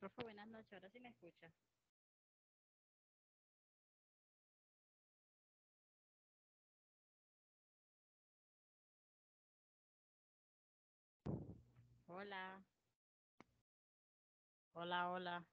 Profe, buenas noches, ahora sí me escucha. Hola, hola, hola.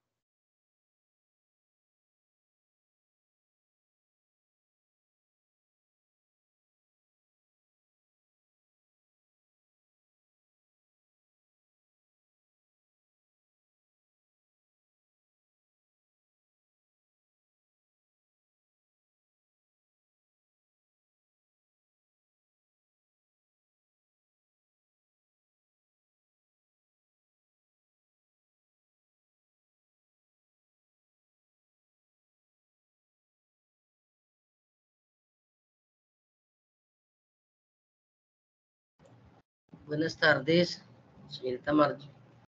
Buenas tardes, señorita Margie.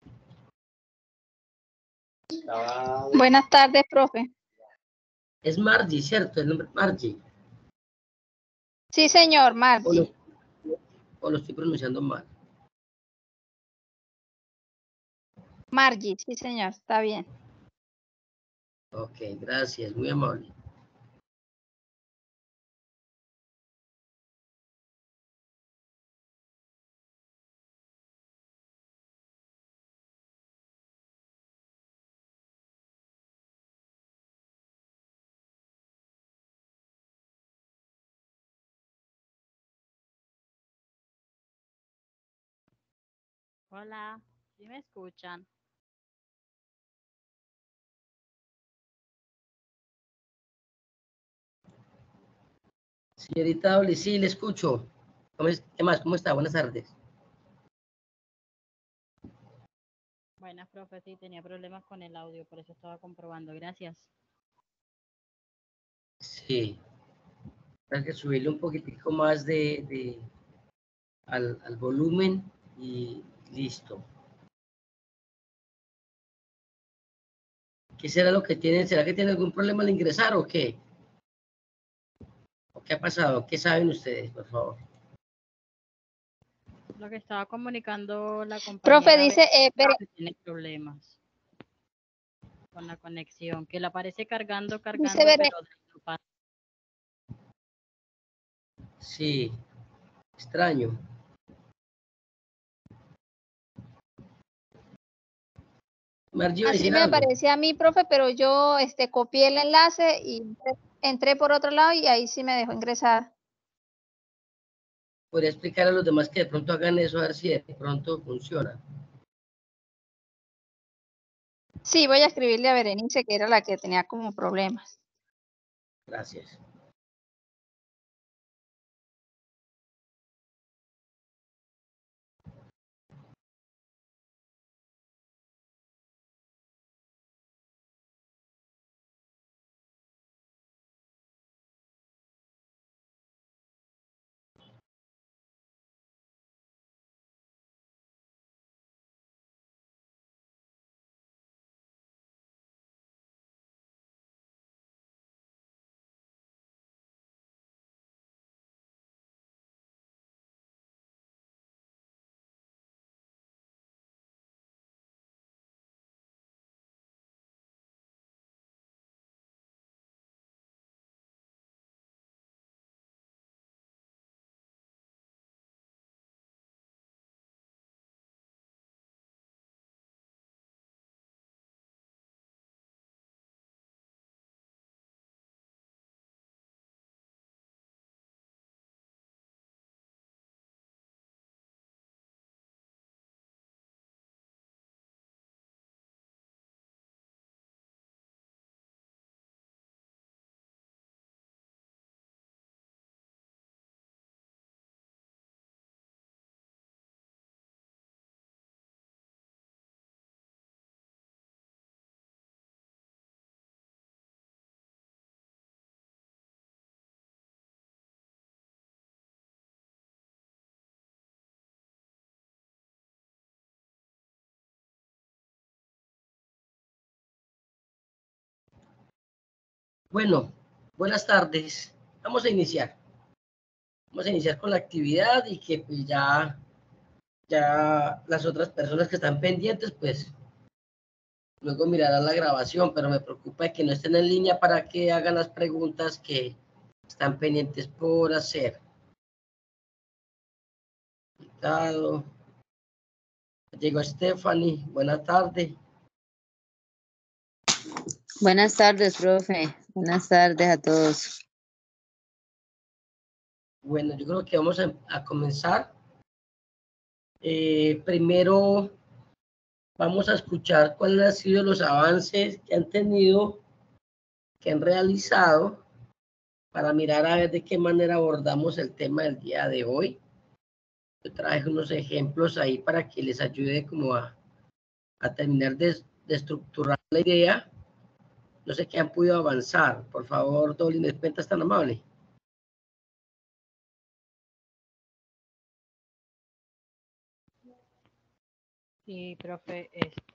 Buenas tardes, profe. Es Margie, ¿cierto? El nombre Margie. Sí, señor, Margie. O lo estoy pronunciando mal. Margie, sí, señor, está bien. Ok, gracias, muy amable. Hola, ¿sí me escuchan? Señorita Oli, sí, le escucho. ¿Qué más? ¿Cómo está? Buenas tardes. Buenas, profe, sí, tenía problemas con el audio, por eso estaba comprobando. Gracias. Sí. Hay que subirle un poquitico más al volumen y listo. ¿Qué será lo que tienen? ¿Será que tienen algún problema al ingresar o qué? ¿O qué ha pasado? ¿Qué saben ustedes, por favor? Lo que estaba comunicando la compañera. Profe, dice, que tiene problemas con la conexión, que le aparece cargando, pero no pasa. Sí, extraño. Margie, así me algo. aparecía a mí, profe, pero yo copié el enlace y entré por otro lado y ahí sí me dejó ingresar. Podría explicar a los demás que de pronto hagan eso, a ver si de pronto funciona. Sí, voy a escribirle a Berenice, que era la que tenía como problemas. Gracias. Bueno, buenas tardes. Vamos a iniciar. Vamos a iniciar con la actividad y que pues ya las otras personas que están pendientes, pues luego mirará la grabación, pero me preocupa que no estén en línea para que hagan las preguntas que están pendientes por hacer. Invitado. Llegó Stephanie, buenas tardes. Buenas tardes, profe. Buenas tardes a todos. Bueno, yo creo que vamos a comenzar. Primero vamos a escuchar cuáles han sido los avances que han tenido, que han realizado, para mirar a ver de qué manera abordamos el tema del día de hoy. Yo traje unos ejemplos ahí para que les ayude como a terminar de estructurar la idea. No sé qué han podido avanzar. Por favor, Dolly, ¿me cuentas tan amable? Sí, profe,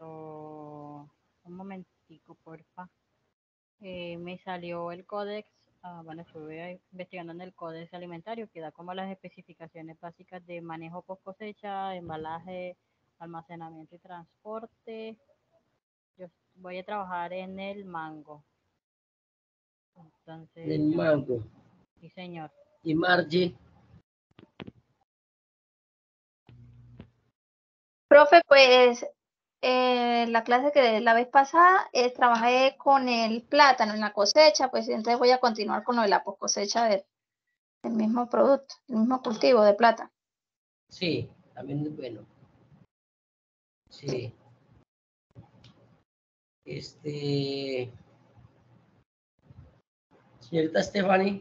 un momentico, porfa. Me salió el códex, bueno, estuve investigando en el códex alimentario, que da como las especificaciones básicas de manejo post cosecha, embalaje, almacenamiento y transporte. Yo voy a trabajar en el mango. Entonces, El mango. sí, señor. Y Margie. Profe, pues la clase que la vez pasada trabajé con el plátano en la cosecha, pues entonces voy a continuar con lo de la post cosecha del mismo producto, el mismo cultivo de plátano. Sí, también es bueno. Sí. Señorita Stephanie.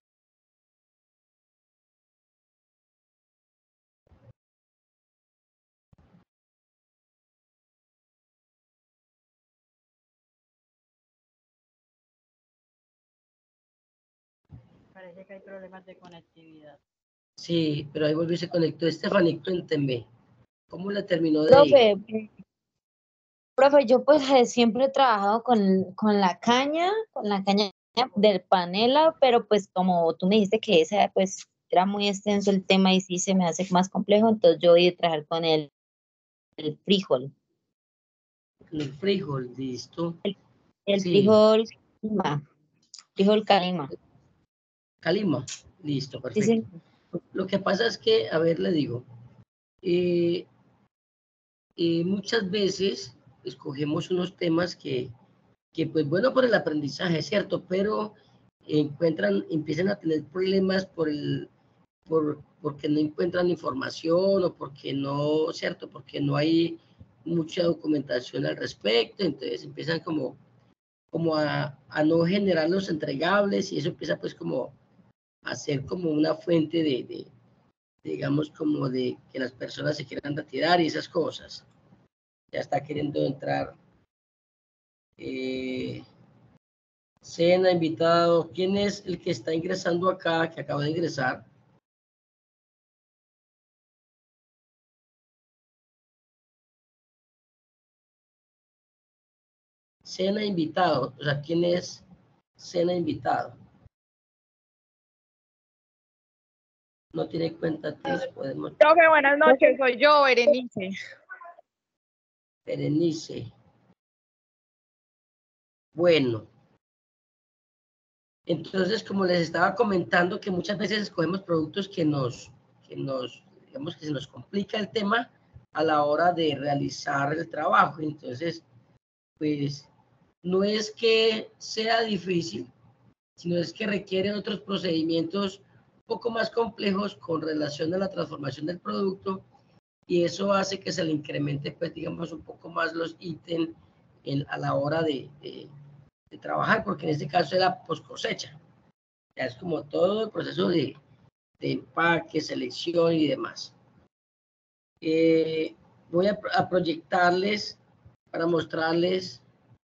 Parece que hay problemas de conectividad. Sí, pero ahí volvió y se conectó. Stephanie, cuéntenme, ¿cómo le terminó de ir? Profe, yo pues siempre he trabajado con la caña del panela, pero pues como tú me dijiste que ese pues era muy extenso el tema y sí se me hace más complejo, entonces yo voy a trabajar con el frijol. El frijol, listo. El Sí, frijol calima. Calima, listo, Sí, perfecto. sí. Lo que pasa es que, a ver, le digo, muchas veces escogemos unos temas que pues bueno por el aprendizaje, ¿cierto? Pero empiezan a tener problemas porque no encuentran información o porque no, ¿cierto? Porque no hay mucha documentación al respecto, entonces empiezan como a no generar los entregables y eso empieza pues como a ser como una fuente digamos, como de que las personas se quieran retirar y esas cosas. Ya está queriendo entrar. Cena, invitado. ¿Quién es el que está ingresando acá, que acaba de ingresar? Cena, invitado. O sea, ¿quién es Cena, invitado? No tiene cuenta, entonces podemos... Profe, buenas noches, soy yo, Berenice. Berenice. Bueno. Entonces, como les estaba comentando, que muchas veces escogemos productos digamos que se nos complica el tema a la hora de realizar el trabajo. Entonces, pues, no es que sea difícil, sino es que requiere otros procedimientos un poco más complejos con relación a la transformación del producto y eso hace que se le incremente, pues, digamos, un poco más los ítems a la hora de trabajar, porque en este caso era post cosecha. Ya es como todo el proceso de empaque, selección y demás. Voy a proyectarles para mostrarles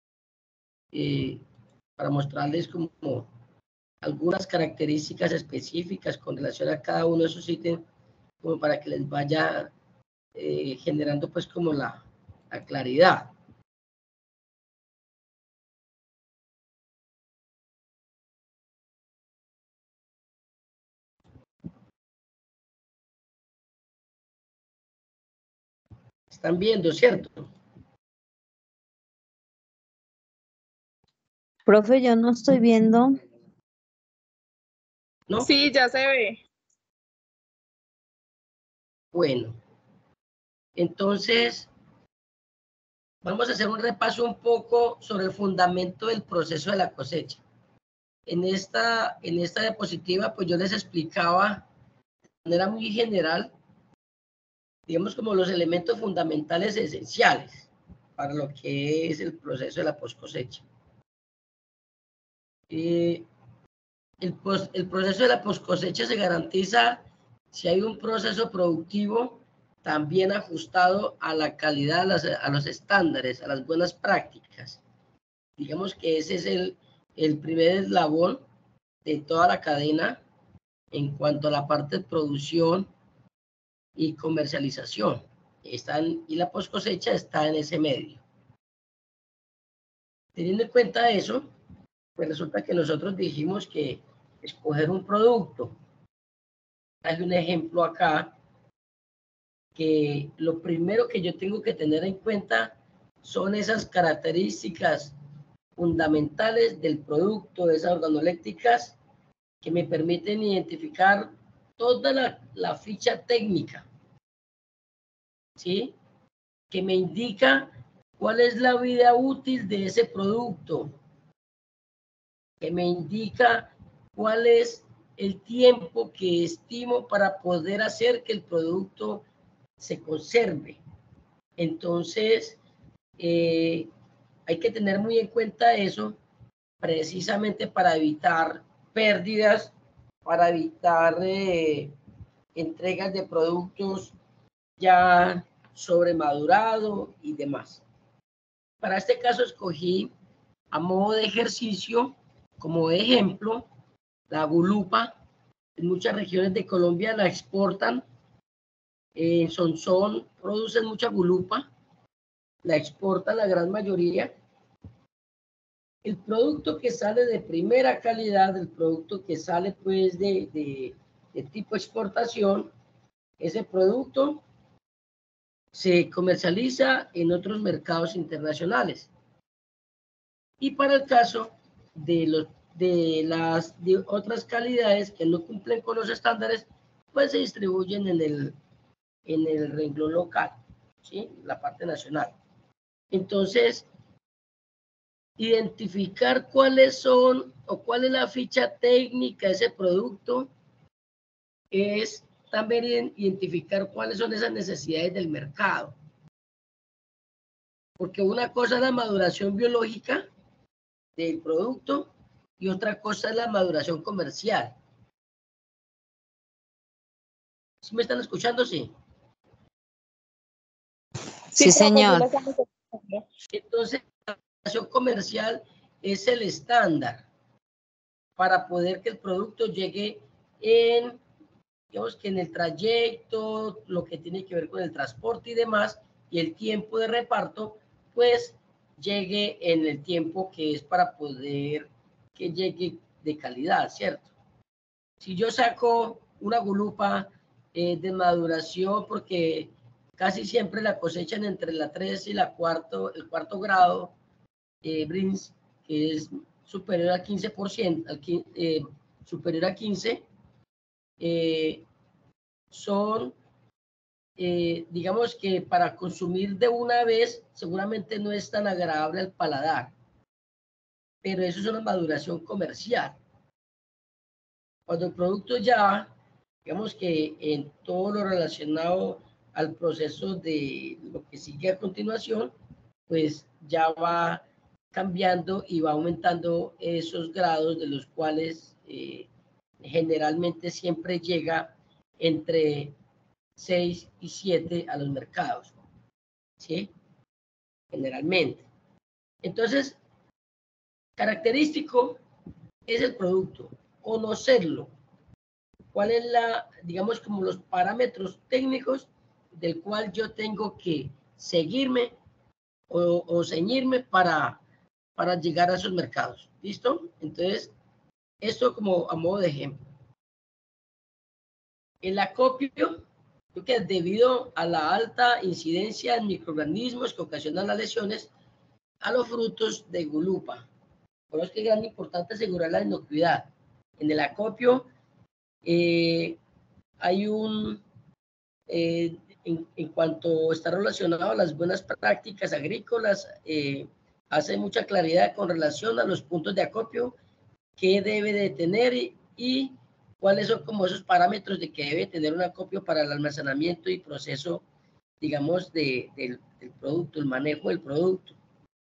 como algunas características específicas con relación a cada uno de esos ítems, como para que les vaya generando pues como la claridad. Están viendo, ¿cierto? Profe, yo no estoy viendo. ¿No? Sí, ya se ve. Bueno, entonces vamos a hacer un repaso un poco sobre el fundamento del proceso de la cosecha. En esta diapositiva, pues yo les explicaba de manera muy general, digamos, como los elementos fundamentales esenciales para lo que es el proceso de la poscosecha. El proceso de la poscosecha se garantiza si hay un proceso productivo también ajustado a la calidad, a los estándares, a las buenas prácticas. Digamos que ese es el primer eslabón de toda la cadena en cuanto a la parte de producción y comercialización. Y la poscosecha está en ese medio. Teniendo en cuenta eso, pues resulta que nosotros dijimos que escoger un producto. Hay un ejemplo acá que lo primero que yo tengo que tener en cuenta son esas características fundamentales del producto, esas organolépticas que me permiten identificar toda la ficha técnica, ¿sí? Que me indica cuál es la vida útil de ese producto, que me indica cuál es el tiempo que estimo para poder hacer que el producto se conserve. Entonces, hay que tener muy en cuenta eso precisamente para evitar pérdidas, para evitar entregas de productos ya sobremadurado y demás. Para este caso escogí a modo de ejercicio, como ejemplo, la gulupa. En muchas regiones de Colombia la exportan. En Sonsón producen mucha gulupa, la exportan la gran mayoría. El producto que sale de primera calidad, el producto que sale pues de tipo exportación, ese producto se comercializa en otros mercados internacionales. Y para el caso de las otras calidades que no cumplen con los estándares, pues se distribuyen en el renglón local, ¿sí? La parte nacional. Entonces, identificar cuáles son o cuál es la ficha técnica de ese producto es también identificar cuáles son esas necesidades del mercado. Porque una cosa es la maduración biológica del producto y otra cosa es la maduración comercial. ¿Sí me están escuchando? Sí. Sí, señor. Entonces, la maduración comercial es el estándar para poder que el producto llegue digamos que en el trayecto, lo que tiene que ver con el transporte y demás, y el tiempo de reparto, pues llegue en el tiempo que es para poder que llegue de calidad, ¿cierto? Si yo saco una gulupa de maduración, porque casi siempre la cosechan entre la 3 y el cuarto grado, Brins, que es superior al 15%, superior a 15, son, digamos que para consumir de una vez, seguramente no es tan agradable al paladar, pero eso es una maduración comercial. Cuando el producto ya, digamos que en todo lo relacionado al proceso de lo que sigue a continuación, pues ya va cambiando y va aumentando esos grados de los cuales generalmente siempre llega entre 6 y 7 a los mercados, ¿sí? Generalmente. Entonces, característico es el producto, conocerlo. ¿Cuál es digamos, como los parámetros técnicos del cual yo tengo que seguirme o ceñirme para llegar a esos mercados? ¿Listo? Entonces, esto como a modo de ejemplo. El acopio, que debido a la alta incidencia de microorganismos que ocasionan las lesiones a los frutos de gulupa. Por eso es que es gran importante asegurar la inocuidad. En el acopio hay un, en cuanto está relacionado a las buenas prácticas agrícolas, hace mucha claridad con relación a los puntos de acopio, qué debe de tener y cuáles son como esos parámetros de que debe tener un acopio para el almacenamiento y proceso, digamos, del producto, el manejo del producto.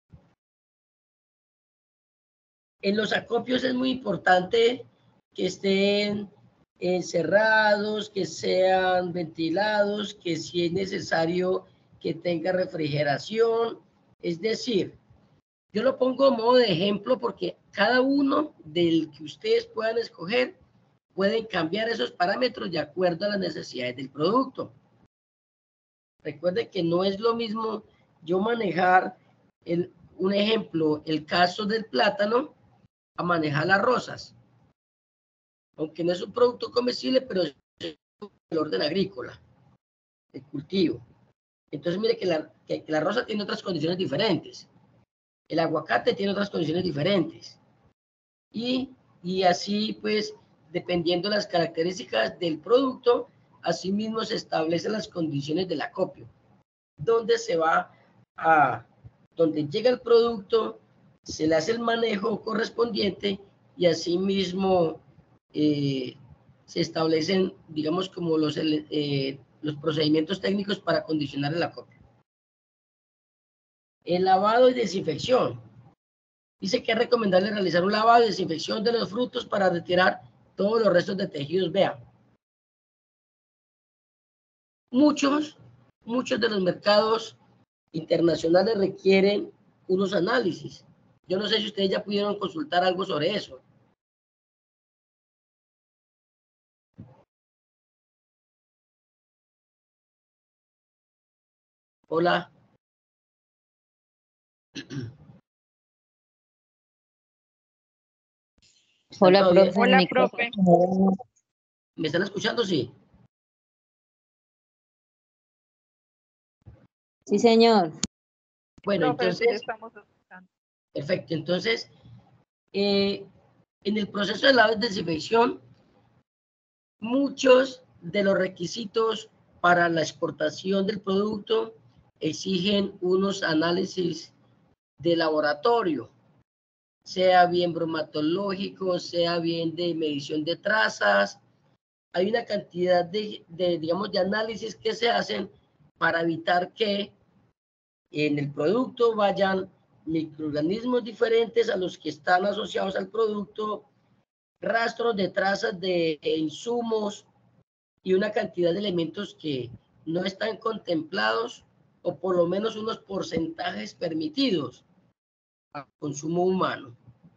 En los acopios es muy importante que estén cerrados, que sean ventilados, que si es necesario que tenga refrigeración. Es decir, yo lo pongo a modo de ejemplo porque cada uno del que ustedes puedan escoger pueden cambiar esos parámetros de acuerdo a las necesidades del producto. Recuerden que no es lo mismo yo manejar un ejemplo, el caso del plátano, a manejar las rosas, aunque no es un producto comestible, pero es el orden agrícola, el cultivo. Entonces mire que la rosa tiene otras condiciones diferentes, el aguacate tiene otras condiciones diferentes, y así pues, dependiendo de las características del producto, asimismo se establecen las condiciones del acopio, donde se va donde llega el producto, se le hace el manejo correspondiente y asimismo se establecen, digamos, como los procedimientos técnicos para condicionar el acopio. El lavado y desinfección. Dice que es recomendable realizar un lavado y desinfección de los frutos para retirar todos los restos de tejidos. Vean, muchos de los mercados internacionales requieren unos análisis. Yo no sé si ustedes ya pudieron consultar algo sobre eso. Hola. Hola, profe. Hola, profe. ¿Me están escuchando? Sí. Sí, señor. Bueno, Profe, sí, le entonces, estamos escuchando. perfecto. Entonces, en el proceso de la desinfección, muchos de los requisitos para la exportación del producto exigen unos análisis de laboratorio, sea bien bromatológico, sea bien de medición de trazas. Hay una cantidad digamos, de análisis que se hacen para evitar que en el producto vayan microorganismos diferentes a los que están asociados al producto, rastros de trazas de insumos y una cantidad de elementos que no están contemplados o por lo menos unos porcentajes permitidos al consumo humano.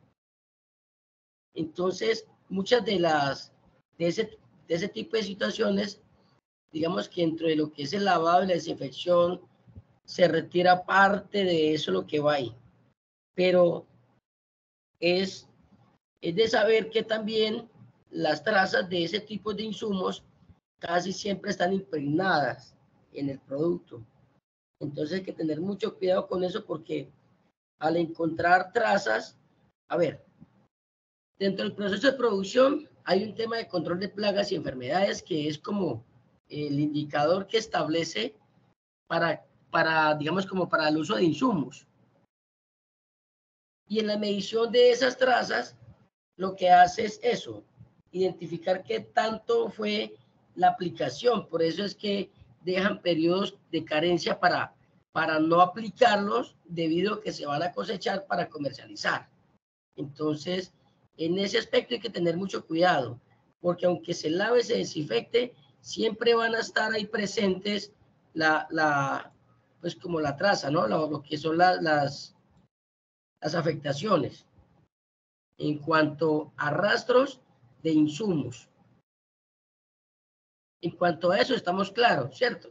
Entonces, muchas de ese tipo de situaciones, digamos que dentro de lo que es el lavado y la desinfección, se retira parte de eso lo que va ahí. Pero es de saber que también las trazas de ese tipo de insumos casi siempre están impregnadas en el producto. Entonces hay que tener mucho cuidado con eso porque al encontrar trazas, a ver, dentro del proceso de producción hay un tema de control de plagas y enfermedades que es como el indicador que establece digamos, como para el uso de insumos. Y en la medición de esas trazas, lo que hace es eso, identificar qué tanto fue la aplicación. Por eso es que dejan periodos de carencia para no aplicarlos debido a que se van a cosechar para comercializar. Entonces, en ese aspecto hay que tener mucho cuidado, porque aunque se lave, se desinfecte, siempre van a estar ahí presentes pues como la traza, ¿no? Lo que son las afectaciones en cuanto a rastros de insumos. En cuanto a eso estamos claros, ¿cierto?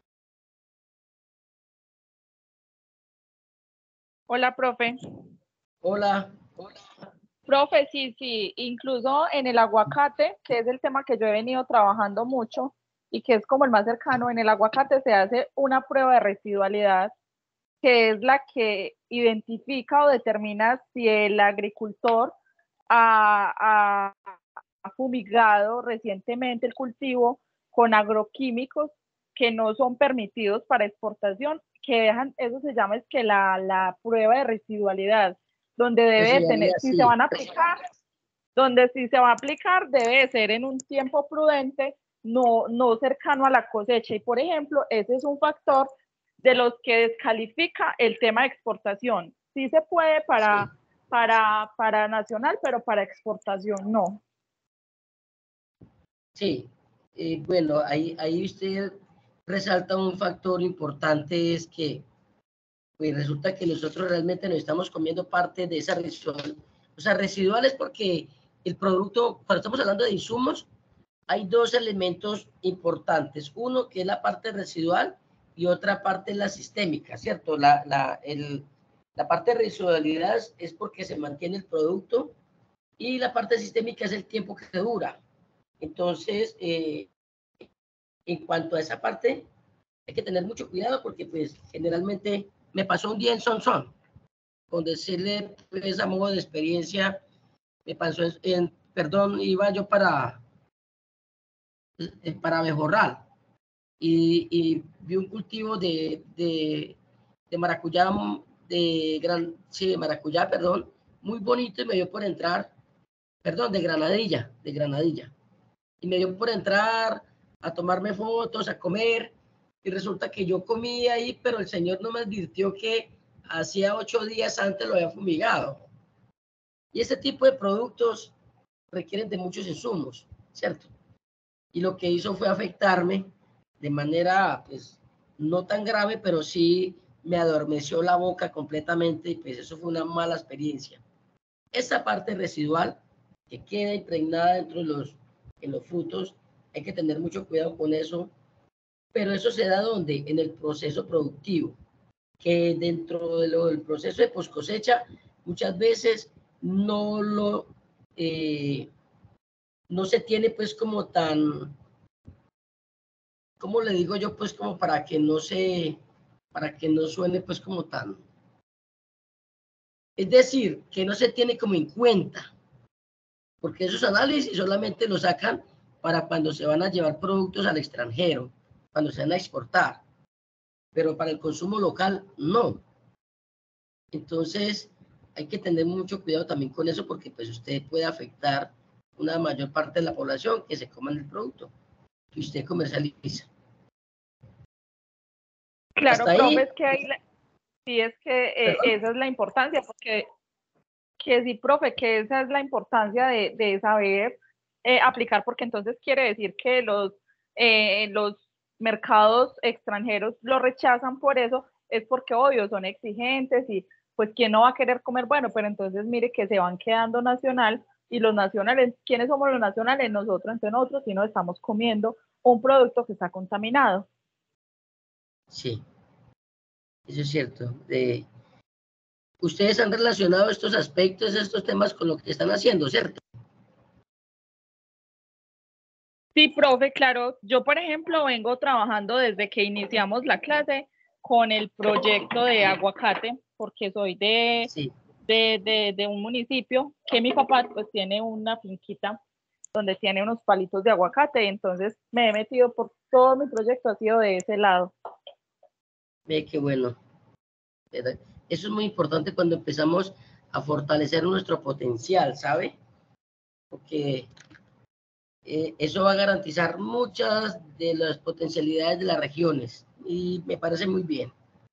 Hola, profe. Hola. Profe, sí, incluso en el aguacate, que es el tema que yo he venido trabajando mucho y que es como el más cercano, en el aguacate se hace una prueba de residualidad que es la que identifica o determina si el agricultor ha fumigado recientemente el cultivo con agroquímicos que no son permitidos para exportación, que dejan, eso se llama es que la prueba de residualidad, donde debe tener, si se van a aplicar, donde si se va a aplicar debe ser en un tiempo prudente, no cercano a la cosecha. Y por ejemplo, ese es un factor de los que descalifica el tema de exportación. Sí se puede para nacional, pero para exportación no. Sí, bueno, ahí usted resalta un factor importante, es que pues resulta que nosotros realmente nos estamos comiendo parte de esa residual, o sea, residuales, porque el producto, cuando estamos hablando de insumos, hay dos elementos importantes, uno que es la parte residual y otra parte es la sistémica, ¿cierto? La parte de residualidad es porque se mantiene el producto y la parte sistémica es el tiempo que dura. Entonces, en cuanto a esa parte, hay que tener mucho cuidado porque pues generalmente me pasó un día en Sonsón, con decirle pues a modo de experiencia, me pasó perdón, iba yo para Bejorral y vi un cultivo de maracuyá, de maracuyá, perdón, muy bonito y me dio por entrar, perdón, de granadilla, y me dio por entrar a tomarme fotos, a comer, y resulta que yo comí ahí, pero el señor no me advirtió que hacía 8 días antes lo había fumigado. Y ese tipo de productos requieren de muchos insumos, ¿cierto? Y lo que hizo fue afectarme de manera, pues, no tan grave, pero sí me adormeció la boca completamente y pues eso fue una mala experiencia. Esa parte residual que queda impregnada dentro en los frutos, hay que tener mucho cuidado con eso, pero eso se da donde en el proceso productivo, que dentro del proceso de post cosecha muchas veces no se tiene pues como tan, ¿cómo le digo yo? Pues como para que no suene pues como tan, es decir, que no se tiene como en cuenta, porque esos análisis solamente los sacan para cuando se van a llevar productos al extranjero, cuando se van a exportar, pero para el consumo local no. Entonces hay que tener mucho cuidado también con eso porque pues usted puede afectar una mayor parte de la población que se coman el producto que usted comercializa. Claro, Hasta profe, ahí, es que ahí sí es que esa es la importancia, porque que sí, profe, que esa es la importancia de saber aplicar, porque entonces quiere decir que los mercados extranjeros lo rechazan por eso, es porque obvio son exigentes y pues quién no va a querer comer bueno, pero entonces mire que se van quedando nacional y los nacionales, ¿quiénes somos los nacionales? Nosotros, entre nosotros, si no estamos comiendo un producto que está contaminado. sí, eso es cierto. Ustedes han relacionado estos aspectos, estos temas con lo que están haciendo, ¿cierto? Sí, profe, claro. Yo, por ejemplo, vengo trabajando desde que iniciamos la clase con el proyecto de aguacate, porque soy Sí. de un municipio que mi papá pues tiene una finquita donde tiene unos palitos de aguacate, entonces me he metido por todo mi proyecto, ha sido de ese lado. Ve qué bueno. ¿Verdad? Eso es muy importante cuando empezamos a fortalecer nuestro potencial, ¿sabe? Porque eso va a garantizar muchas de las potencialidades de las regiones y me parece muy bien.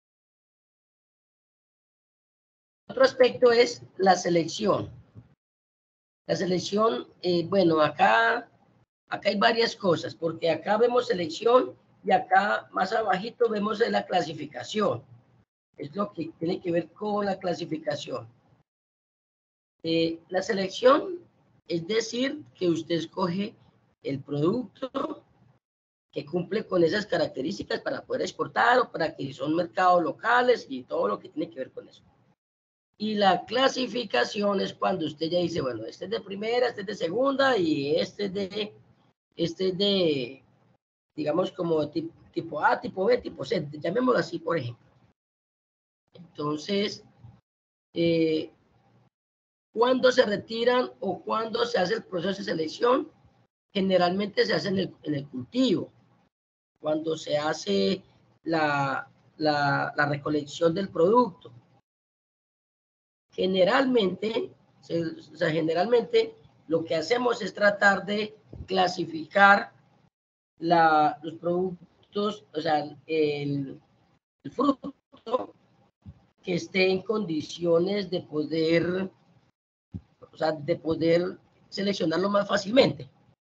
Otro aspecto es la selección. La selección, bueno, acá hay varias cosas, porque acá vemos selección y acá más abajito vemos la clasificación. Es lo que tiene que ver con la clasificación. La selección es decir que usted escoge el producto que cumple con esas características para poder exportar o para que son mercados locales y todo lo que tiene que ver con eso. Y la clasificación es cuando usted ya dice, bueno, este es de primera, este es de segunda y este es de digamos, como tipo A, tipo B, tipo C, llamémoslo así, por ejemplo. Entonces, ¿cuándo se retiran o cuándo se hace el proceso de selección? Generalmente se hace en el cultivo, cuando se hace la recolección del producto. Generalmente, generalmente lo que hacemos es tratar de clasificar los productos, o sea, el fruto que esté en condiciones de poder, o sea, de poder seleccionarlo más fácilmente.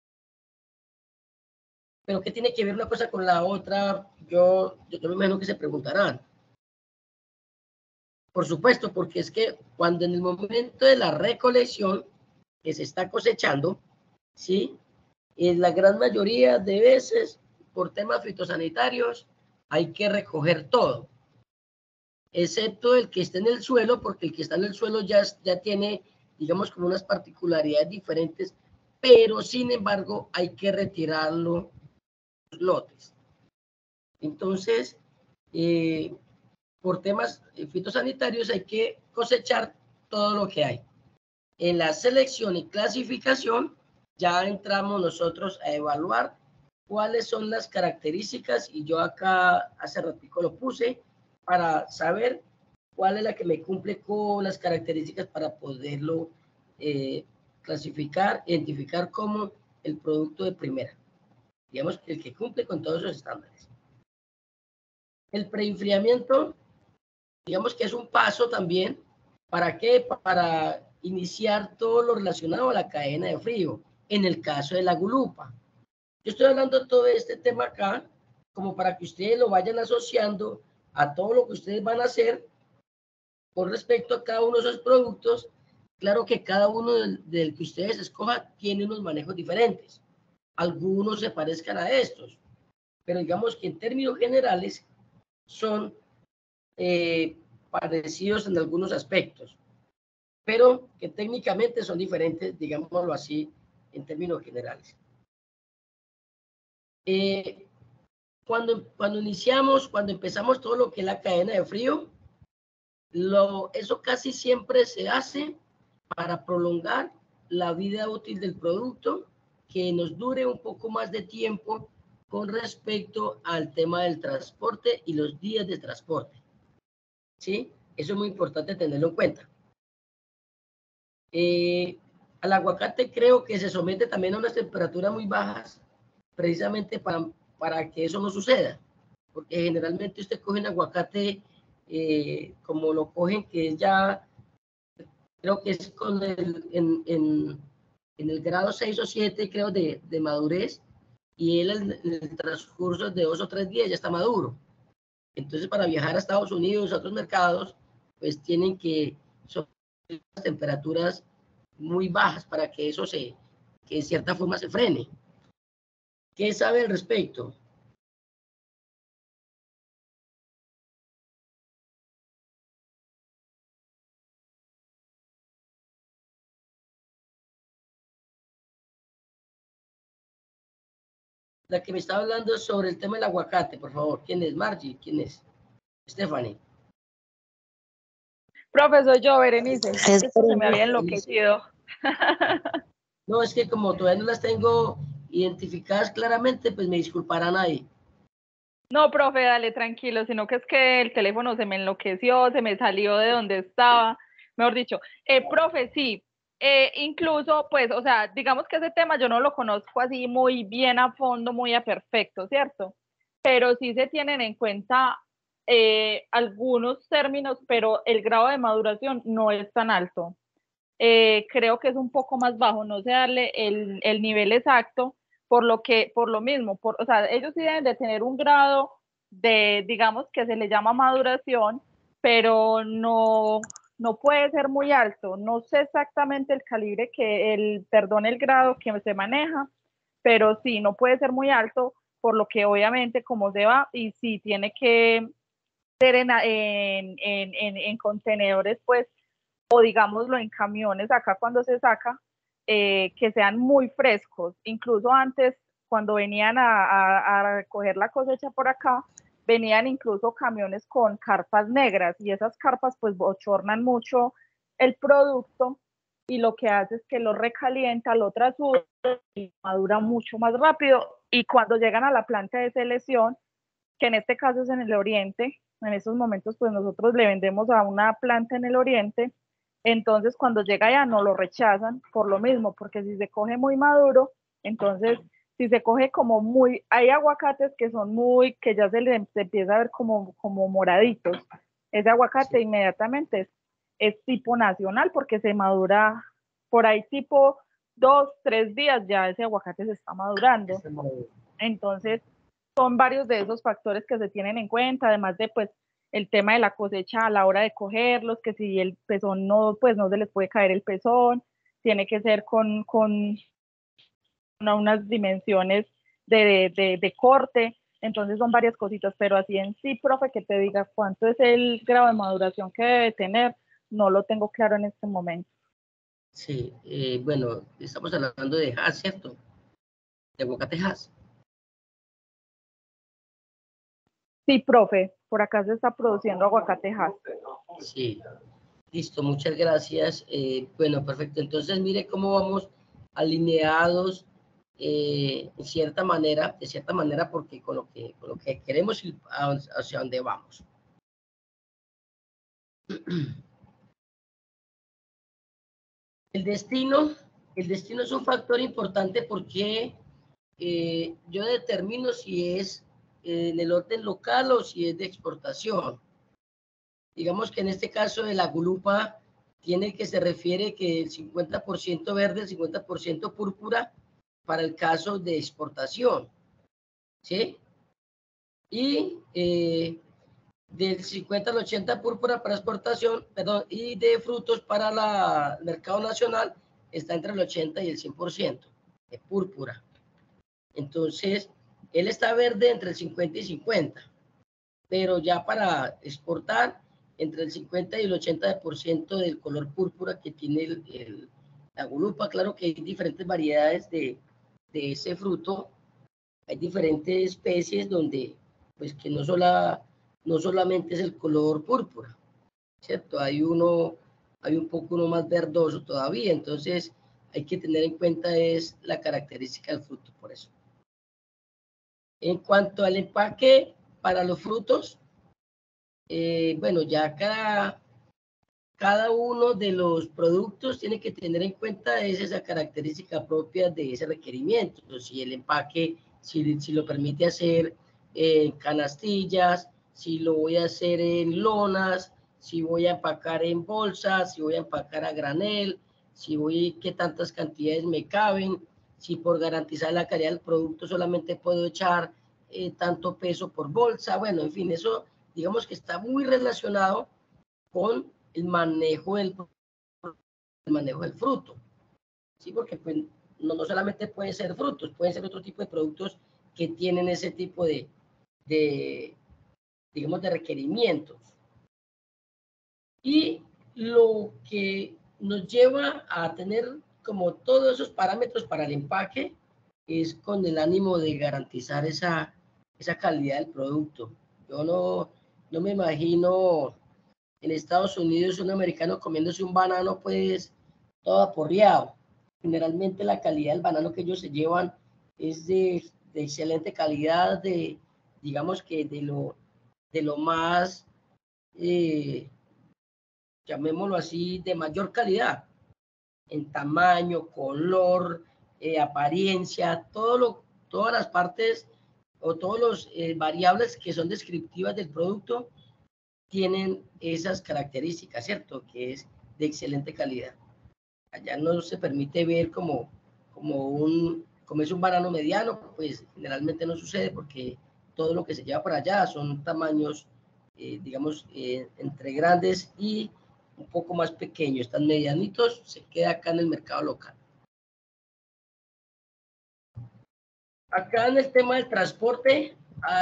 Pero ¿qué tiene que ver una cosa con la otra? Yo me imagino que se preguntarán. Por supuesto, porque es que cuando en el momento de la recolección que se está cosechando, ¿sí? En la gran mayoría de veces, por temas fitosanitarios, hay que recoger todo, excepto el que esté en el suelo, porque el que está en el suelo ya tiene, digamos, como unas particularidades diferentes, pero sin embargo hay que retirarlo los lotes. Entonces, por temas fitosanitarios hay que cosechar todo lo que hay. En la selección y clasificación ya entramos nosotros a evaluar cuáles son las características, y yo acá hace ratico lo puse para saber cuál es la que me cumple con las características para poderlo clasificar, identificar como el producto de primera. Digamos, el que cumple con todos esos estándares. El preenfriamiento, digamos que es un paso también. ¿Para qué? Para iniciar todo lo relacionado a la cadena de frío, en el caso de la gulupa. Yo estoy hablando de todo este tema acá, como para que ustedes lo vayan asociando a todo lo que ustedes van a hacer con respecto a cada uno de esos productos. Claro que cada uno del que ustedes escojan tiene unos manejos diferentes. Algunos se parezcan a estos, pero digamos que en términos generales son parecidos en algunos aspectos, pero que técnicamente son diferentes, digámoslo así, en términos generales. Cuando iniciamos, cuando empezamos todo lo que es la cadena de frío, eso casi siempre se hace para prolongar la vida útil del producto, que nos dure un poco más de tiempo con respecto al tema del transporte y los días de transporte. ¿Sí? Eso es muy importante tenerlo en cuenta. Al aguacate creo que se somete también a unas temperaturas muy bajas, precisamente para que eso no suceda, porque generalmente usted coge un aguacate como lo cogen, que ya creo que es en el grado 6 o 7, creo, de madurez, y él en el transcurso de 2 o 3 días ya está maduro. Entonces, para viajar a Estados Unidos, a otros mercados, pues tienen que son temperaturas muy bajas para que eso que de cierta forma se frene. ¿Qué sabe al respecto? La que me está hablando sobre el tema del aguacate, por favor. ¿Quién es? Margie, ¿quién es? Stephanie. Profesor, yo, Berenice, eso se me había enloquecido. No, es que como todavía no las tengo identificadas claramente, pues me disculparán ahí. No, profe, dale, tranquilo, sino que es que el teléfono se me enloqueció, se me salió de donde estaba, mejor dicho. Profe, sí, incluso, pues, o sea, digamos que ese tema yo no lo conozco así muy bien a fondo, muy a perfecto, ¿cierto? Pero sí se tienen en cuenta algunos términos, pero el grado de maduración no es tan alto. Creo que es un poco más bajo, no sé darle el nivel exacto, por lo mismo, o sea, ellos sí deben de tener un grado de, digamos, que se le llama maduración, pero no puede ser muy alto. No sé exactamente el calibre perdón, el grado que se maneja, pero sí, no puede ser muy alto, por lo que obviamente como se va, y sí tiene que ser en contenedores, pues, o digámoslo en camiones acá cuando se saca, que sean muy frescos. Incluso antes, cuando venían a recoger la cosecha por acá, venían incluso camiones con carpas negras y esas carpas pues bochornan mucho el producto y lo que hace es que lo recalienta, lo trasura y madura mucho más rápido, y cuando llegan a la planta de selección, que en este caso es en el oriente, en esos momentos pues nosotros le vendemos a una planta en el oriente, entonces cuando llega allá no lo rechazan por lo mismo, porque si se coge muy maduro, entonces si se coge como muy, hay aguacates que son muy, que ya se empieza a ver como moraditos, ese aguacate inmediatamente es tipo nacional porque se madura por ahí tipo 2, 3 días, ya ese aguacate se está madurando. Entonces son varios de esos factores que se tienen en cuenta, además de pues el tema de la cosecha a la hora de cogerlos, que si el pezón no, pues no se les puede caer el pezón, tiene que ser con unas dimensiones de corte, entonces son varias cositas, pero así en sí, profe, que te diga cuánto es el grado de maduración que debe tener, no lo tengo claro en este momento. Sí, bueno, estamos hablando de Hass, ¿cierto? De aguacate Hass. Sí, profe, por acá se está produciendo aguacate Hass. Sí, listo, muchas gracias. Bueno, perfecto. Entonces, mire cómo vamos alineados de cierta manera, porque con lo que queremos ir hacia donde vamos. El destino es un factor importante porque yo determino si es en el orden local o si es de exportación. Digamos que en este caso de la gulupa tiene que se refiere que el 50% verde, el 50% púrpura para el caso de exportación, ¿sí? Y del 50 al 80 púrpura para exportación, perdón, y de frutos para el mercado nacional está entre el 80 y el 100% de púrpura. Entonces, él está verde entre el 50 y 50, pero ya para exportar entre el 50 y el 80% del color púrpura que tiene la gulupa. Claro que hay diferentes variedades de ese fruto, hay diferentes especies donde, pues que no solamente es el color púrpura, ¿cierto? Hay un poco más verdoso todavía, entonces hay que tener en cuenta es la característica del fruto, por eso. En cuanto al empaque para los frutos, bueno, ya cada uno de los productos tiene que tener en cuenta esa característica propia de ese requerimiento. Si el empaque, si lo permite hacer en canastillas, si lo voy a hacer en lonas, si voy a empacar en bolsas, si voy a empacar a granel, qué tantas cantidades me caben, si por garantizar la calidad del producto solamente puedo echar tanto peso por bolsa. Bueno, en fin, eso digamos que está muy relacionado con el manejo del fruto, ¿sí? Porque pues, no solamente pueden ser frutos, pueden ser otro tipo de productos que tienen ese tipo de digamos, de requerimientos. Y lo que nos lleva a tener como todos esos parámetros para el empaque es con el ánimo de garantizar esa calidad del producto. Yo no me imagino en Estados Unidos un americano comiéndose un banano pues todo aporreado. Generalmente la calidad del banano que ellos se llevan es de excelente calidad, digamos que de lo más, llamémoslo así, de mayor calidad, en tamaño, color, apariencia, todas las partes o todos los variables que son descriptivas del producto tienen esas características, ¿cierto? Que es de excelente calidad. Allá no se permite ver como es un banano mediano, pues generalmente no sucede porque todo lo que se lleva para allá son tamaños, digamos, entre grandes y un poco más pequeños. Están medianitos, se queda acá en el mercado local. Acá en el tema del transporte,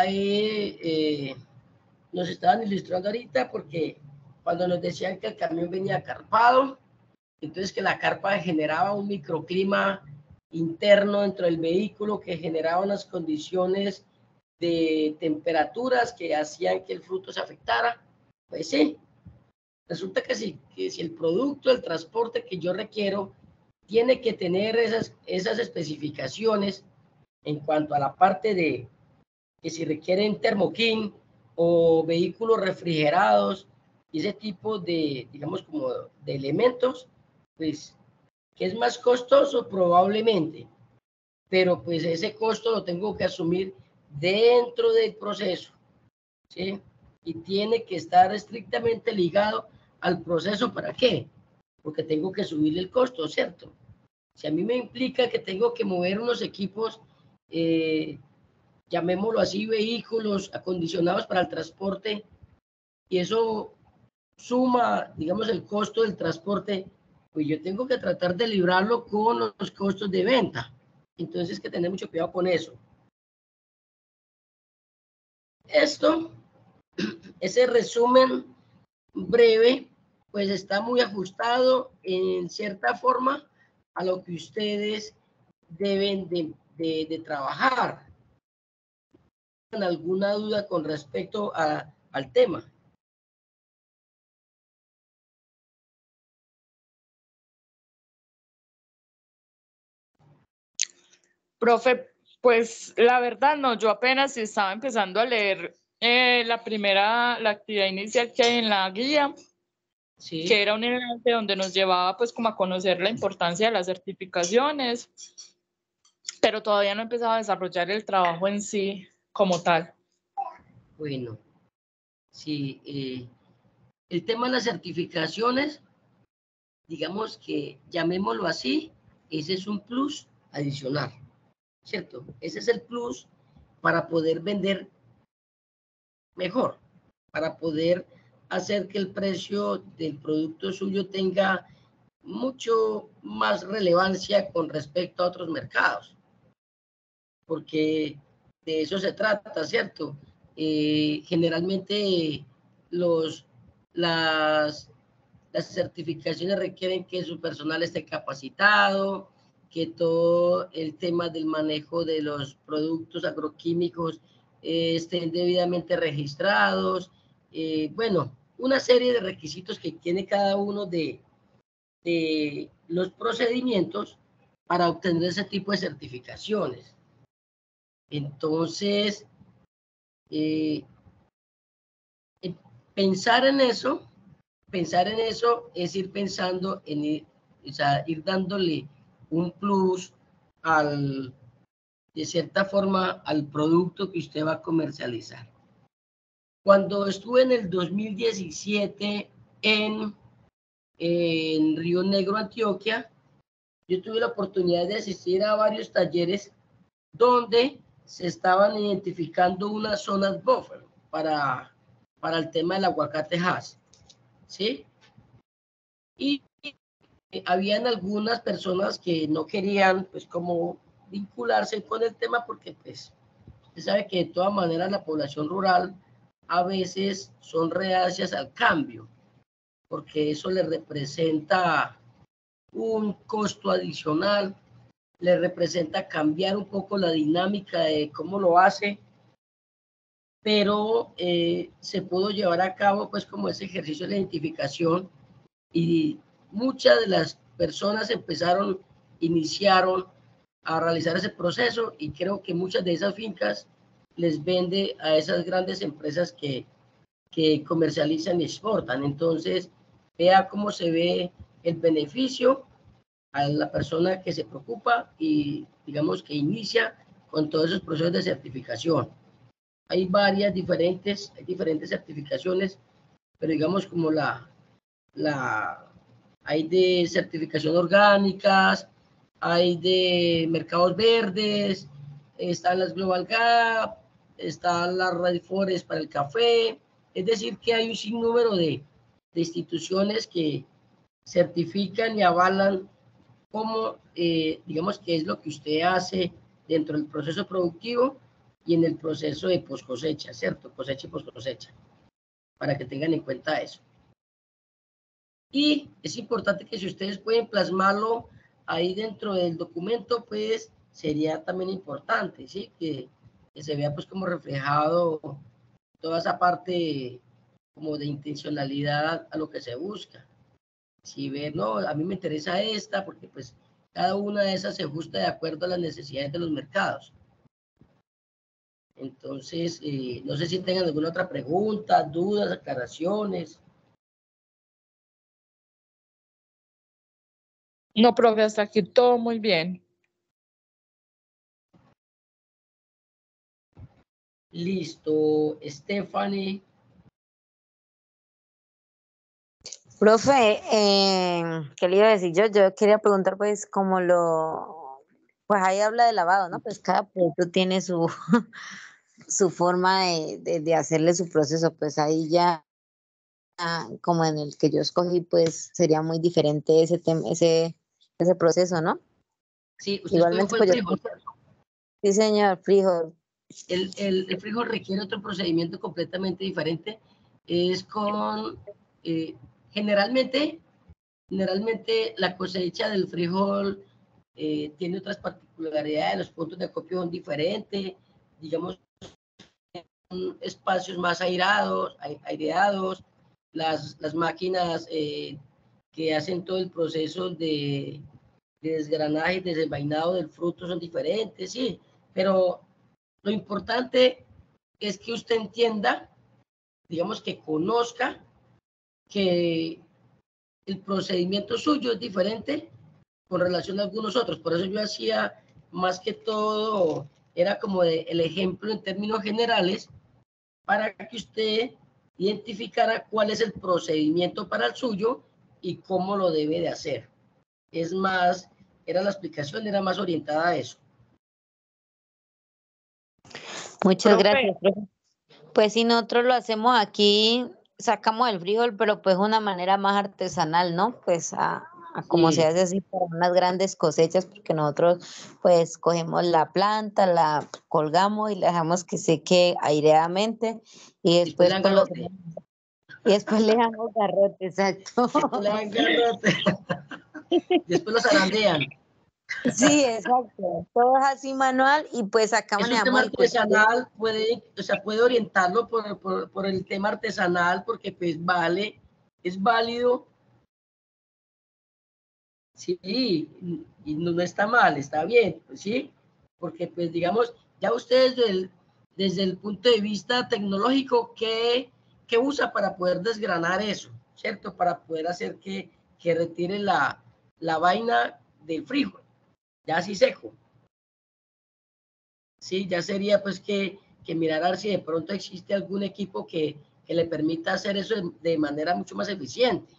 nos estaban ilustrando ahorita porque cuando nos decían que el camión venía carpado, entonces que la carpa generaba un microclima interno dentro del vehículo que generaba unas condiciones de temperaturas que hacían que el fruto se afectara. Pues sí, resulta que si el producto, el transporte que yo requiero, tiene que tener esas especificaciones en cuanto a la parte de que si requieren termoquín o vehículos refrigerados y ese tipo de, digamos, como de elementos, pues, que es más costoso probablemente, pero pues ese costo lo tengo que asumir dentro del proceso, ¿sí? Y tiene que estar estrictamente ligado al proceso. ¿Para qué? Porque tengo que subir el costo, ¿cierto? Si a mí me implica que tengo que mover unos equipos, llamémoslo así, vehículos acondicionados para el transporte, y eso suma, digamos, el costo del transporte, pues yo tengo que tratar de librarlo con los costos de venta. Entonces, hay que tener mucho cuidado con eso. Esto, ese resumen breve, pues está muy ajustado en cierta forma a lo que ustedes deben de trabajar. ¿Alguna duda con respecto al tema? Profe, pues la verdad no, yo apenas estaba empezando a leer la actividad inicial que hay en la guía, Sí. que era un enlace donde nos llevaba pues como a conocer la importancia de las certificaciones, pero todavía no he empezado a desarrollar el trabajo en sí como tal. Bueno, sí, el tema de las certificaciones, digamos que llamémoslo así, ese es un plus adicional, ¿cierto? Ese es el plus para poder vender mejor, para poder hacer que el precio del producto suyo tenga mucho más relevancia con respecto a otros mercados, porque de eso se trata, ¿cierto? Generalmente las certificaciones requieren que su personal esté capacitado, que todo el tema del manejo de los productos agroquímicos estén debidamente registrados. Bueno, una serie de requisitos que tiene cada uno de los procedimientos para obtener ese tipo de certificaciones. Entonces, pensar en eso es ir pensando en ir dándole un plus de cierta forma al producto que usted va a comercializar. Cuando estuve en el 2017 en Río Negro, Antioquia, yo tuve la oportunidad de asistir a varios talleres donde se estaban identificando unas zonas buffer para el tema del aguacate Hass, ¿sí? Y habían algunas personas que no querían, pues, como vincularse con el tema porque, pues, usted sabe que de todas maneras la población rural a veces son reacias al cambio, porque eso le representa un costo adicional, le representa cambiar un poco la dinámica de cómo lo hace, pero se pudo llevar a cabo pues como ese ejercicio de identificación y muchas de las personas iniciaron a realizar ese proceso y creo que muchas de esas fincas les vende a esas grandes empresas que comercializan y exportan. Entonces, vea cómo se ve el beneficio a la persona que se preocupa y digamos que inicia con todos esos procesos de certificación. Hay diferentes certificaciones, pero digamos como hay de certificación orgánicas, hay de mercados verdes, están las Global Gap, están las Rainforest para el café, es decir que hay un sinnúmero de instituciones que certifican y avalan cómo, digamos, qué es lo que usted hace dentro del proceso productivo y en el proceso de post cosecha, ¿cierto? Cosecha y post cosecha, para que tengan en cuenta eso. Y es importante que si ustedes pueden plasmarlo ahí dentro del documento, pues sería también importante, ¿sí? Que que se vea pues como reflejado toda esa parte como de intencionalidad a lo que se busca. Si ve, no, a mí me interesa esta, porque pues cada una de esas se ajusta de acuerdo a las necesidades de los mercados. Entonces, no sé si tengan alguna otra pregunta, dudas, aclaraciones. No, profe, hasta aquí todo muy bien. Listo, Stephanie. Profe, ¿qué le iba a decir yo? Yo quería preguntar, pues, pues ahí habla de lavado, ¿no? Pues cada producto tiene su, su forma de hacerle su proceso, pues ahí ya, como en el que yo escogí, pues sería muy diferente ese proceso, ¿no? Sí, usted escogió Igualmente, fue el pues yo, frijol. sí, señor, frijol. El frijol requiere otro procedimiento completamente diferente. Es con, generalmente la cosecha del frijol tiene otras particularidades, los puntos de acopio son diferentes, digamos, espacios más aireados, las máquinas que hacen todo el proceso de desgranaje y desenvainado del fruto son diferentes, sí, pero lo importante es que usted entienda, digamos que conozca que el procedimiento suyo es diferente con relación a algunos otros. Por eso yo hacía más que todo, era como el ejemplo en términos generales para que usted identificara cuál es el procedimiento para el suyo y cómo lo debe de hacer. Es más, la explicación era más orientada a eso. Muchas Profe, gracias, profe. Pues si nosotros lo hacemos aquí, sacamos el frijol, pero pues de una manera más artesanal, ¿no? Pues a como se Sí, hace así para unas grandes cosechas, porque nosotros pues cogemos la planta, la colgamos y la dejamos que seque aireadamente y y después le después dan pues garrote. y después le damos garrote, exacto. Después le dan garrote. Después lo zarandean. Sí, exacto. Todo es así manual y pues acá Es un tema manejamos el cultivo. artesanal, puede orientarlo por el tema artesanal, porque pues vale, es válido, sí, y no está mal, está bien, pues, sí, porque pues digamos, ya ustedes desde el punto de vista tecnológico, ¿qué usa para poder desgranar eso? ¿Cierto? Para poder hacer que retire la vaina del frijol, ya así seco. Sí, ya sería pues que mirar si de pronto existe algún equipo que le permita hacer eso de manera mucho más eficiente.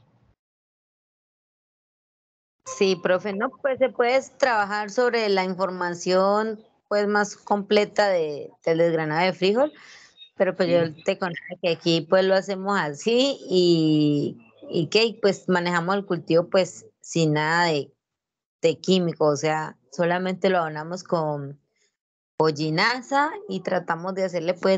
Sí, profe, no, pues se puede trabajar sobre la información pues más completa del desgranado de frijol, pero pues Sí, yo te conté que aquí pues lo hacemos así y que pues manejamos el cultivo pues sin nada de químico, o sea, solamente lo abonamos con pollinaza y tratamos de hacerle pues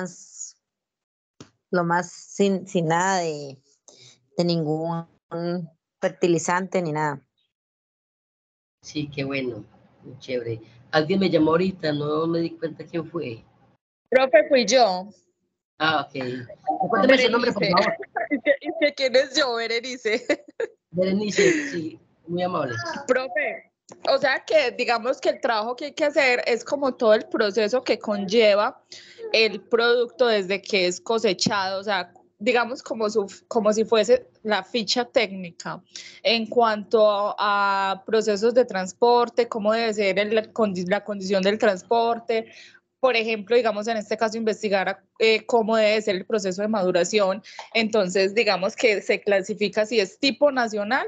lo más sin nada de ningún fertilizante ni nada. sí, qué bueno, muy chévere. Alguien me llamó ahorita, no me di cuenta quién fue. profe, fui yo. Ah, ok. Recuérdeme su nombre, por Berenice. favor. ¿Y que quién es yo, Berenice? Berenice, sí, muy amable. Profe, o sea que digamos que el trabajo que hay que hacer es como todo el proceso que conlleva el producto desde que es cosechado, o sea, digamos como si fuese la ficha técnica en cuanto a procesos de transporte, cómo debe ser la condición del transporte. Por ejemplo, digamos en este caso, investigar cómo debe ser el proceso de maduración. Entonces, digamos que se clasifica si es tipo nacional,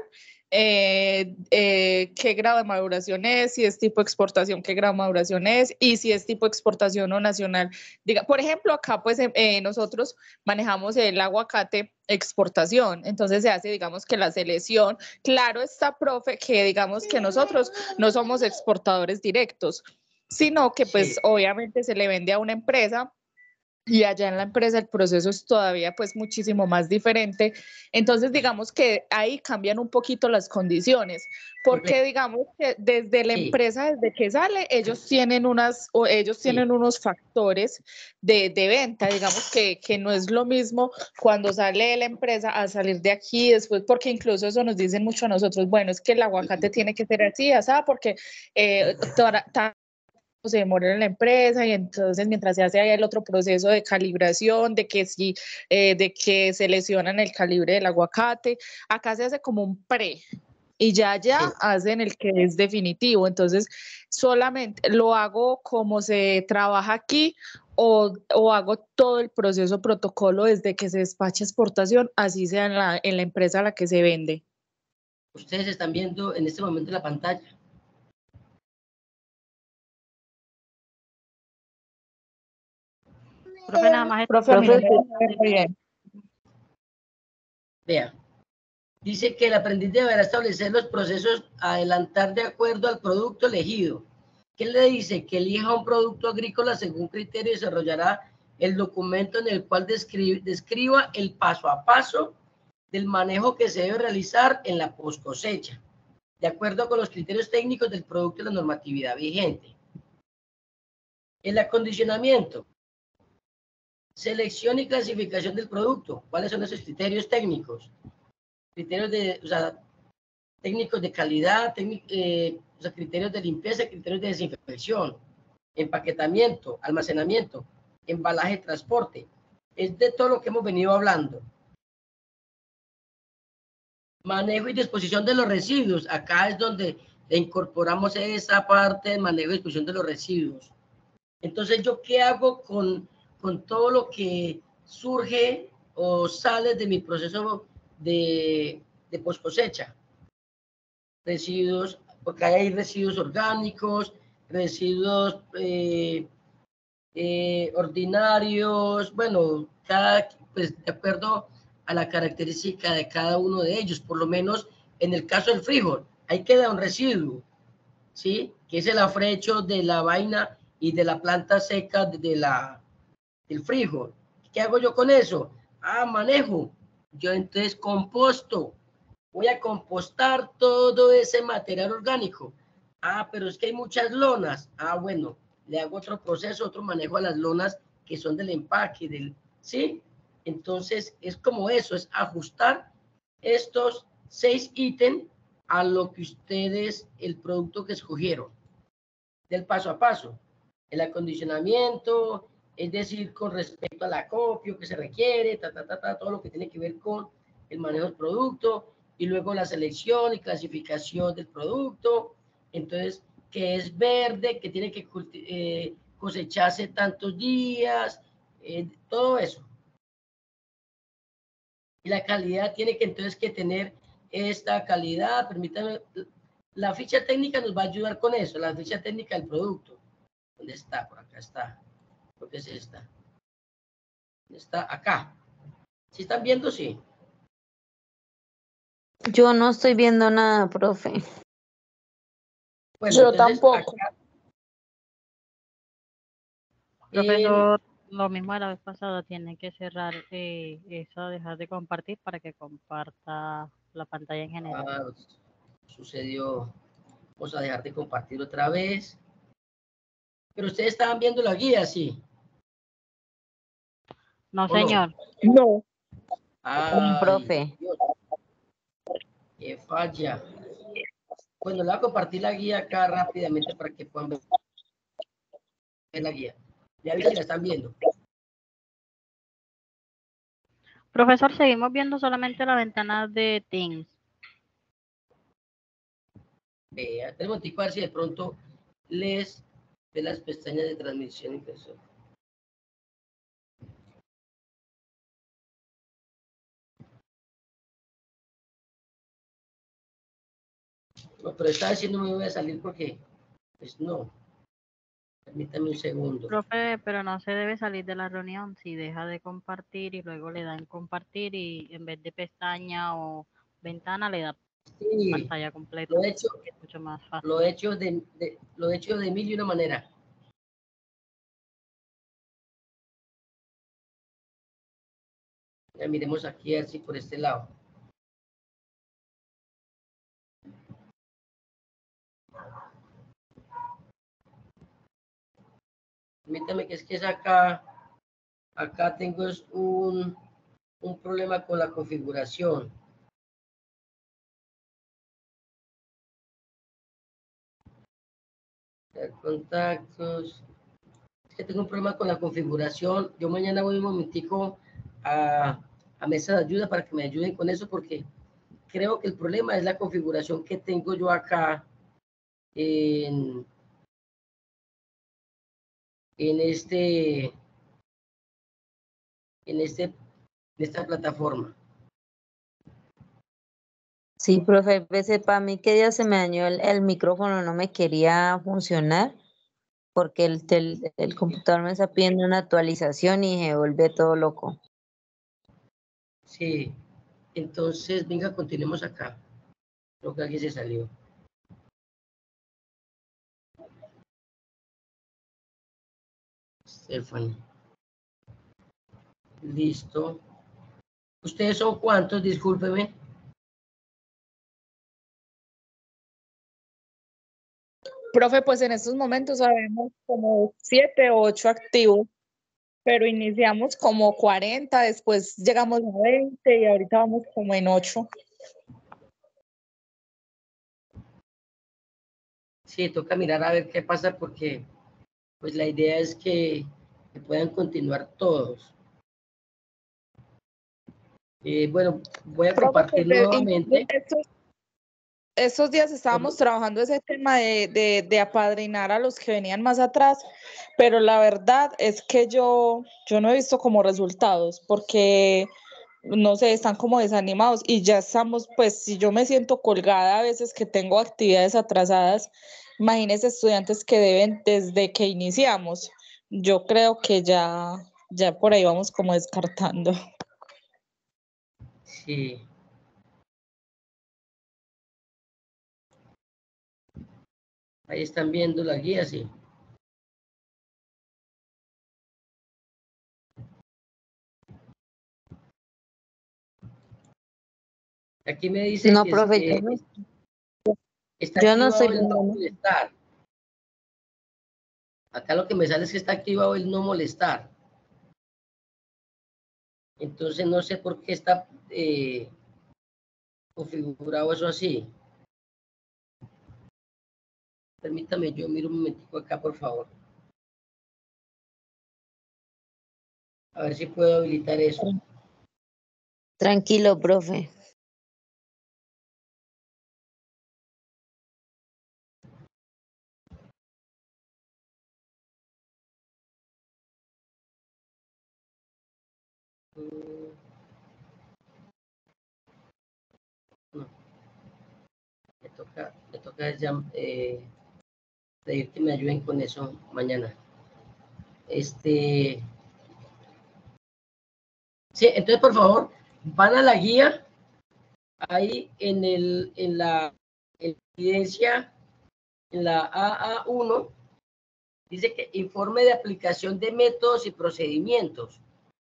qué grado de maduración es, si es tipo exportación, qué grado de maduración es, y si es tipo exportación o nacional. Por ejemplo, acá pues nosotros manejamos el aguacate exportación, entonces se hace, digamos, que la selección. Claro está, profe, que digamos que nosotros no somos exportadores directos, sino que pues Sí, obviamente se le vende a una empresa y allá en la empresa el proceso es todavía pues muchísimo más diferente. Entonces digamos que ahí cambian un poquito las condiciones, porque digamos que desde la empresa, desde que sale, ellos tienen unos factores de venta, digamos que no es lo mismo cuando sale de la empresa a salir de aquí después, porque incluso eso nos dicen mucho a nosotros, bueno, es que el aguacate tiene que ser así, ¿sabes? Porque se demora en la empresa y entonces mientras se hace ahí el otro proceso de calibración, de que seleccionan el calibre del aguacate, acá se hace como un pre y ya hacen el que es definitivo, entonces solamente lo hago como se trabaja aquí o hago todo el proceso protocolo desde que se despacha exportación, así sea en la empresa a la que se vende. Ustedes están viendo en este momento la pantalla. Profe, nada más bien. Vea, dice que el aprendiz deberá establecer los procesos a adelantar de acuerdo al producto elegido. ¿Qué le dice? Que elija un producto agrícola según criterio y desarrollará el documento en el cual describa el paso a paso del manejo que se debe realizar en la post cosecha, de acuerdo con los criterios técnicos del producto y la normatividad vigente. El acondicionamiento. Selección y clasificación del producto. ¿Cuáles son esos criterios técnicos? Criterios técnicos de calidad, criterios de limpieza, criterios de desinfección, empaquetamiento, almacenamiento, embalaje, transporte. Es de todo lo que hemos venido hablando. Manejo y disposición de los residuos. Acá es donde incorporamos esa parte de manejo y disposición de los residuos. Entonces, ¿yo qué hago con todo lo que surge o sale de mi proceso de post cosecha? Residuos, porque hay residuos orgánicos, residuos ordinarios, bueno, pues de acuerdo a la característica de cada uno de ellos, por lo menos en el caso del frijol, ahí queda un residuo, ¿sí? Que es el afrecho de la vaina y de la planta seca del frijol. ¿Qué hago yo con eso? Manejo. Yo entonces composto. Voy a compostar todo ese material orgánico. Pero es que hay muchas lonas. Bueno, le hago otro proceso, otro manejo a las lonas que son del empaque, ¿sí? Entonces, es como eso, es ajustar estos 6 ítems a lo que ustedes, el producto que escogieron, del paso a paso. El acondicionamiento, es decir, con respecto al acopio que se requiere, todo lo que tiene que ver con el manejo del producto, y luego la selección y clasificación del producto. Entonces, que es verde, que tiene que cosecharse tantos días, todo eso. Y la calidad tiene que entonces que tener esta calidad. Permítanme, la ficha técnica nos va a ayudar con eso, la ficha técnica del producto. ¿Dónde está? Por acá está. Creo que es esta. Está acá. ¿Sí están viendo? Sí. Yo no estoy viendo nada, profe. Bueno, yo entonces, tampoco. acá, Profesor, lo mismo de la vez pasada, tiene que cerrar eso, dejar de compartir para que comparta la pantalla en general. Sucedió. Vamos a dejar de compartir otra vez. Pero ustedes estaban viendo la guía, ¿sí? No, ¿O señor. No. Ay, Profe. Dios, qué falla. Bueno, le voy a compartir la guía acá rápidamente para que puedan ver la guía. Ya vi si la están viendo. Profesor, seguimos viendo solamente la ventana de Teams. Vea, tenemos que ver si de pronto les ve las pestañas de transmisión impresora. No, pero esta vez sí no me voy a salir porque, pues no. Permítame un segundo. Profe, pero no se debe salir de la reunión si deja de compartir y luego le dan compartir y en vez de pestaña o ventana le da Sí, pantalla completa. lo he hecho, Es mucho más fácil. lo he hecho de mil y una manera. Ya miremos aquí, a ver si por este lado. Permítame que es acá tengo un problema con la configuración. Contactos. Es que tengo un problema con la configuración. Yo mañana voy un momentico a mesa de ayuda para que me ayuden con eso, porque creo que el problema es la configuración que tengo yo acá en esta plataforma. Sí, profe, veces para mí que ya se me dañó el micrófono, no me quería funcionar porque el computador me está pidiendo una actualización y se vuelve todo loco. Sí, entonces venga, continuemos acá. Creo que alguien se salió. Stephanie. Listo. ¿Ustedes son cuántos? Discúlpeme. Profe, pues en estos momentos sabemos como 7 o 8 activos, pero iniciamos como 40, después llegamos a 20 y ahorita vamos como en 8. Sí, toca mirar a ver qué pasa porque pues la idea es que puedan continuar todos. Bueno, voy a Profe, compartir nuevamente. Estos días estábamos trabajando ese tema de apadrinar a los que venían más atrás, pero la verdad es que yo no he visto como resultados porque, no sé, están como desanimados y ya estamos, pues si yo me siento colgada a veces que tengo actividades atrasadas, imagínense estudiantes que deben desde que iniciamos. Yo creo que ya por ahí vamos como descartando. Sí. Ahí están viendo la guía, sí. Aquí me dice No, que profe, está yo no estoy activado el no viendo. molestar. Acá lo que me sale es que está activado el no molestar. Entonces no sé por qué está configurado eso así. Permítame, yo miro un momentico acá, por favor. A ver si puedo habilitar eso. Tranquilo, profe. No. Me toca ya, pedir que me ayuden con eso mañana. Sí, entonces por favor, van a la guía, ahí en la evidencia, en la AA1, dice que informe de aplicación de métodos y procedimientos.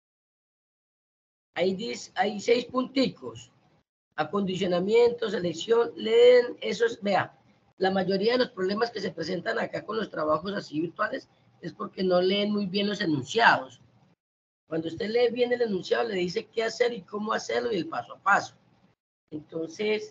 Hay 6 punticos. Acondicionamiento, selección, leen, esos, vea, la mayoría de los problemas que se presentan acá con los trabajos así virtuales es porque no leen muy bien los enunciados. Cuando usted lee bien el enunciado, le dice qué hacer y cómo hacerlo y el paso a paso. Entonces,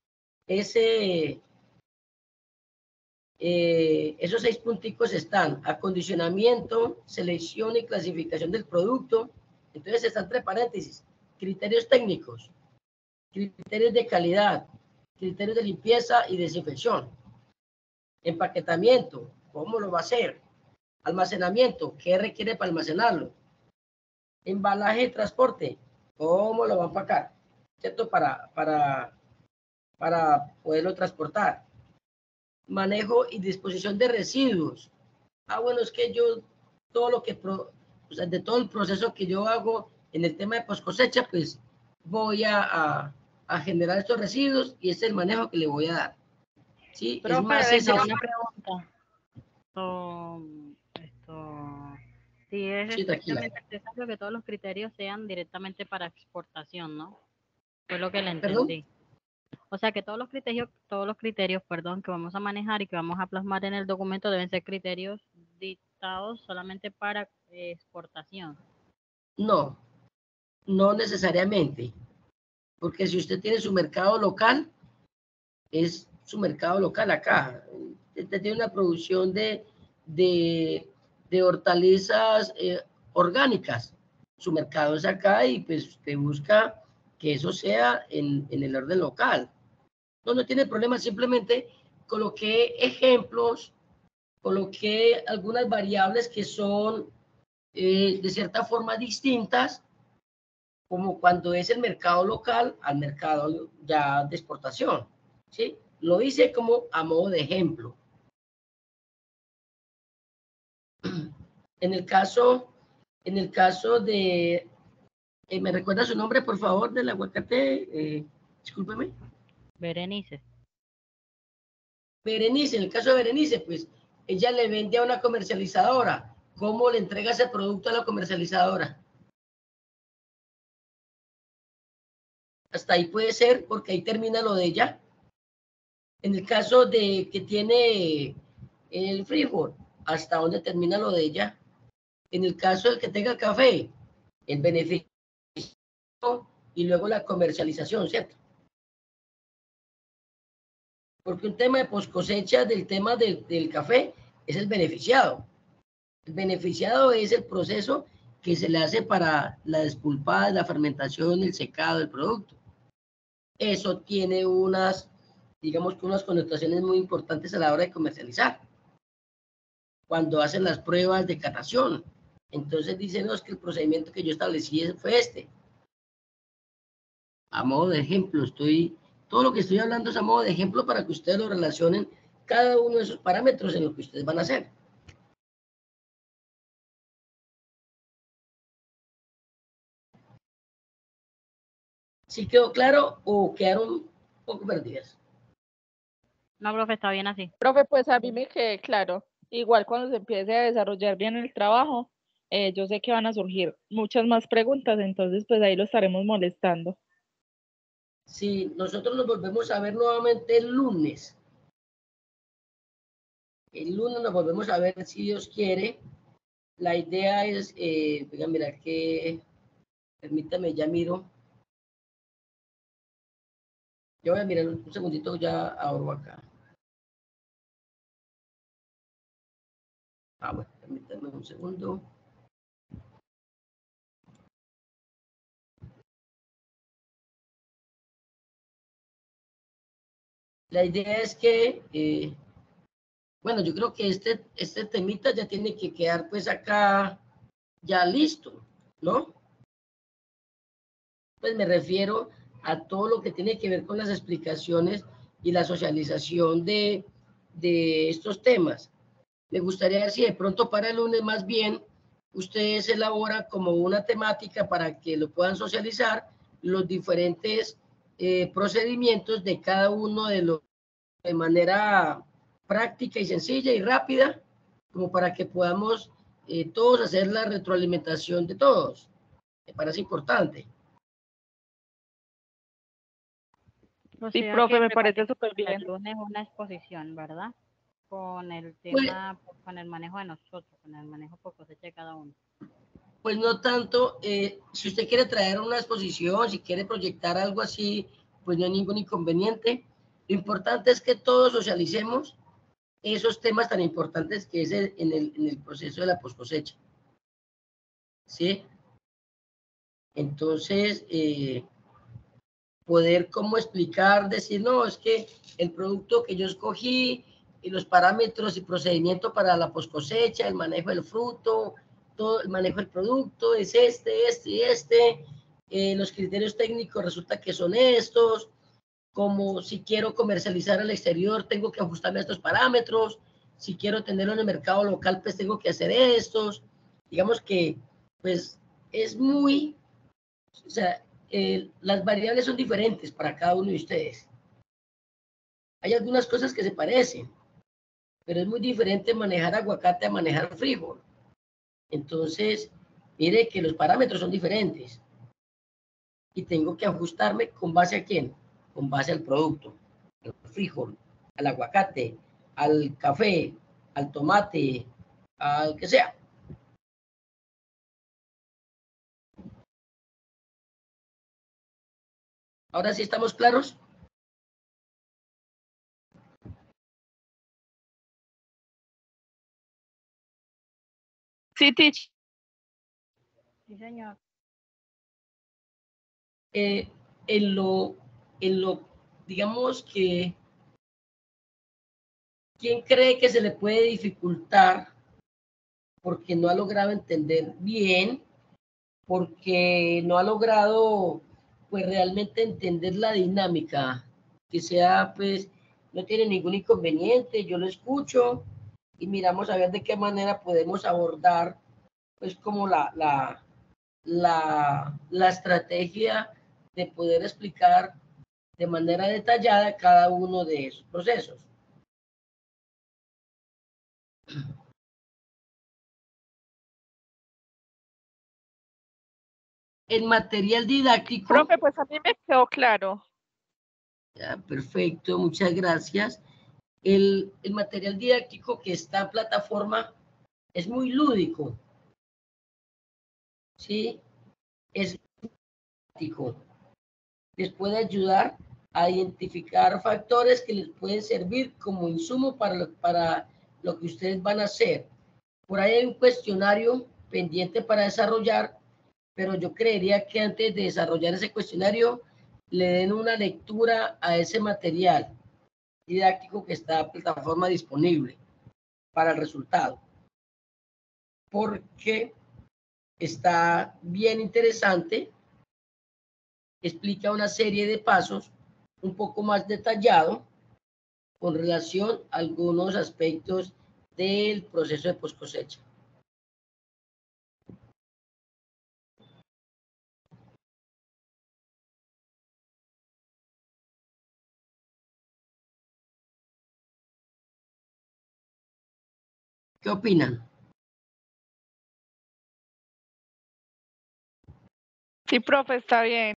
esos 6 punticos están: acondicionamiento, selección y clasificación del producto. Entonces están entre paréntesis: criterios técnicos, criterios de calidad, criterios de limpieza y desinfección. Empaquetamiento, ¿cómo lo va a hacer? Almacenamiento, ¿qué requiere para almacenarlo? Embalaje y transporte, ¿cómo lo va a empacar? ¿Cierto? Para poderlo transportar. Manejo y disposición de residuos. Bueno, es que yo, todo lo que, o sea, de todo el proceso que yo hago en el tema de post cosecha, pues voy a generar estos residuos y ese es el manejo que le voy a dar. ¿Sí? Es Profe, más venga, ese. una pregunta. Esto Sí, es Sí, tranquila. estrictamente necesario que todos los criterios sean directamente para exportación, ¿no? Fue lo que le ¿Perdón? entendí. O sea que todos los criterios, perdón, que vamos a manejar y que vamos a plasmar en el documento deben ser criterios dictados solamente para exportación. No, no necesariamente, porque si usted tiene su mercado local, es su mercado local acá. Usted tiene una producción de hortalizas orgánicas. Su mercado es acá y pues usted busca que eso sea en el orden local. No tiene problema, simplemente coloqué ejemplos, coloqué algunas variables que son de cierta forma distintas, como cuando es el mercado local al mercado ya de exportación, ¿sí? Lo hice como a modo de ejemplo. En el caso de, ¿me recuerda su nombre, por favor, del aguacate? Discúlpeme. Berenice. Berenice, en el caso de Berenice, pues ella le vende a una comercializadora. ¿Cómo le entrega ese producto a la comercializadora? Hasta ahí puede ser, porque ahí termina lo de ella. En el caso de que tiene el frijol, ¿hasta dónde termina lo de ella? En el caso del que tenga café, el beneficio y luego la comercialización, ¿cierto? Porque un tema de poscosecha del tema del café es el beneficiado. El beneficiado es el proceso que se le hace para la despulpada, la fermentación, el secado del producto. Eso tiene unas, digamos que unas connotaciones muy importantes a la hora de comercializar. Cuando hacen las pruebas de catación, entonces dicen, no, es que el procedimiento que yo establecí fue este. A modo de ejemplo, todo lo que estoy hablando es a modo de ejemplo para que ustedes lo relacionen cada uno de esos parámetros en lo que ustedes van a hacer. ¿Sí quedó claro o quedaron un poco perdidas? No, profe, está bien así. Profe, pues a mí me quedé claro. Igual cuando se empiece a desarrollar bien el trabajo, yo sé que van a surgir muchas más preguntas, entonces pues ahí lo estaremos molestando. Sí, nosotros nos volvemos a ver nuevamente el lunes. El lunes nos volvemos a ver si Dios quiere. La idea es, venga, mira que, permítame, ya miro. Yo voy a mirar un segundito, ya abro acá. Bueno, permítame un segundo. La idea es que, bueno, yo creo que este temita ya tiene que quedar pues acá ya listo, ¿no? Pues me refiero a todo lo que tiene que ver con las explicaciones y la socialización de estos temas. Me gustaría ver si de pronto para el lunes más bien ustedes elaboran como una temática para que lo puedan socializar los diferentes procedimientos de cada uno de los de manera práctica y sencilla y rápida, como para que podamos todos hacer la retroalimentación de todos. Me parece importante. O Sí, sea profe, que me parece preparemos súper para bien. el lunes una exposición, ¿verdad? Con el Pues, tema, con el manejo de nosotros, con el manejo por cosecha de cada uno. pues no tanto, si usted quiere traer una exposición, si quiere proyectar algo así, pues no hay ningún inconveniente. Lo importante es que todos socialicemos esos temas tan importantes que es en el proceso de la poscosecha. ¿Sí? Entonces, poder cómo explicar, decir, no, es que el producto que yo escogí y los parámetros y procedimiento para la poscosecha, el manejo del fruto, todo el manejo del producto es este y este, los criterios técnicos resulta que son estos, como si quiero comercializar al exterior tengo que ajustarme a estos parámetros, si quiero tenerlo en el mercado local pues tengo que hacer estos, digamos que pues es muy, o sea, las variables son diferentes para cada uno de ustedes. Hay algunas cosas que se parecen, pero es muy diferente manejar aguacate a manejar frijol. Entonces, mire que los parámetros son diferentes y tengo que ajustarme con base a quién, con base al producto, al frijol, al aguacate, al café, al tomate, al que sea. ¿Ahora sí estamos claros? Sí, Teach. Sí, señor. En lo, digamos que, ¿quién cree que se le puede dificultar porque no ha logrado entender bien, porque no ha logrado, pues, realmente entender la dinámica? Que sea, pues, no tiene ningún inconveniente, yo lo escucho y miramos a ver de qué manera podemos abordar, pues, como la estrategia de poder explicar de manera detallada cada uno de esos procesos. El material didáctico. Profe, pues a mí me quedó claro. Ya, perfecto, muchas gracias. El material didáctico que está en plataforma es muy lúdico, ¿sí? Es didáctico. Les puede ayudar a identificar factores que les pueden servir como insumo para lo que ustedes van a hacer. Por ahí hay un cuestionario pendiente para desarrollar, pero yo creería que antes de desarrollar ese cuestionario le den una lectura a ese material didáctico que está en plataforma disponible para el resultado, porque está bien interesante, explica una serie de pasos un poco más detallado con relación a algunos aspectos del proceso de post cosecha. ¿Qué opinan? Sí, profe, está bien.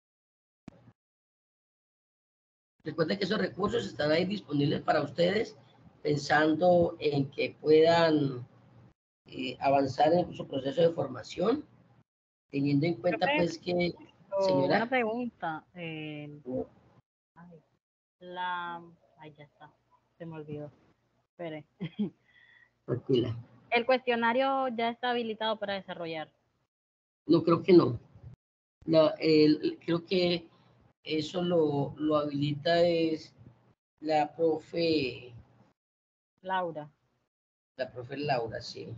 Recuerden que esos recursos están ahí disponibles para ustedes, pensando en que puedan avanzar en su proceso de formación, teniendo en cuenta Profe, pues que, una señora, pregunta. Ay, ay, ya está. Se me olvidó. Espere. tranquila, El cuestionario ya está habilitado para desarrollar. no creo que no. Creo que eso lo habilita es la profe Laura. Laura, sí.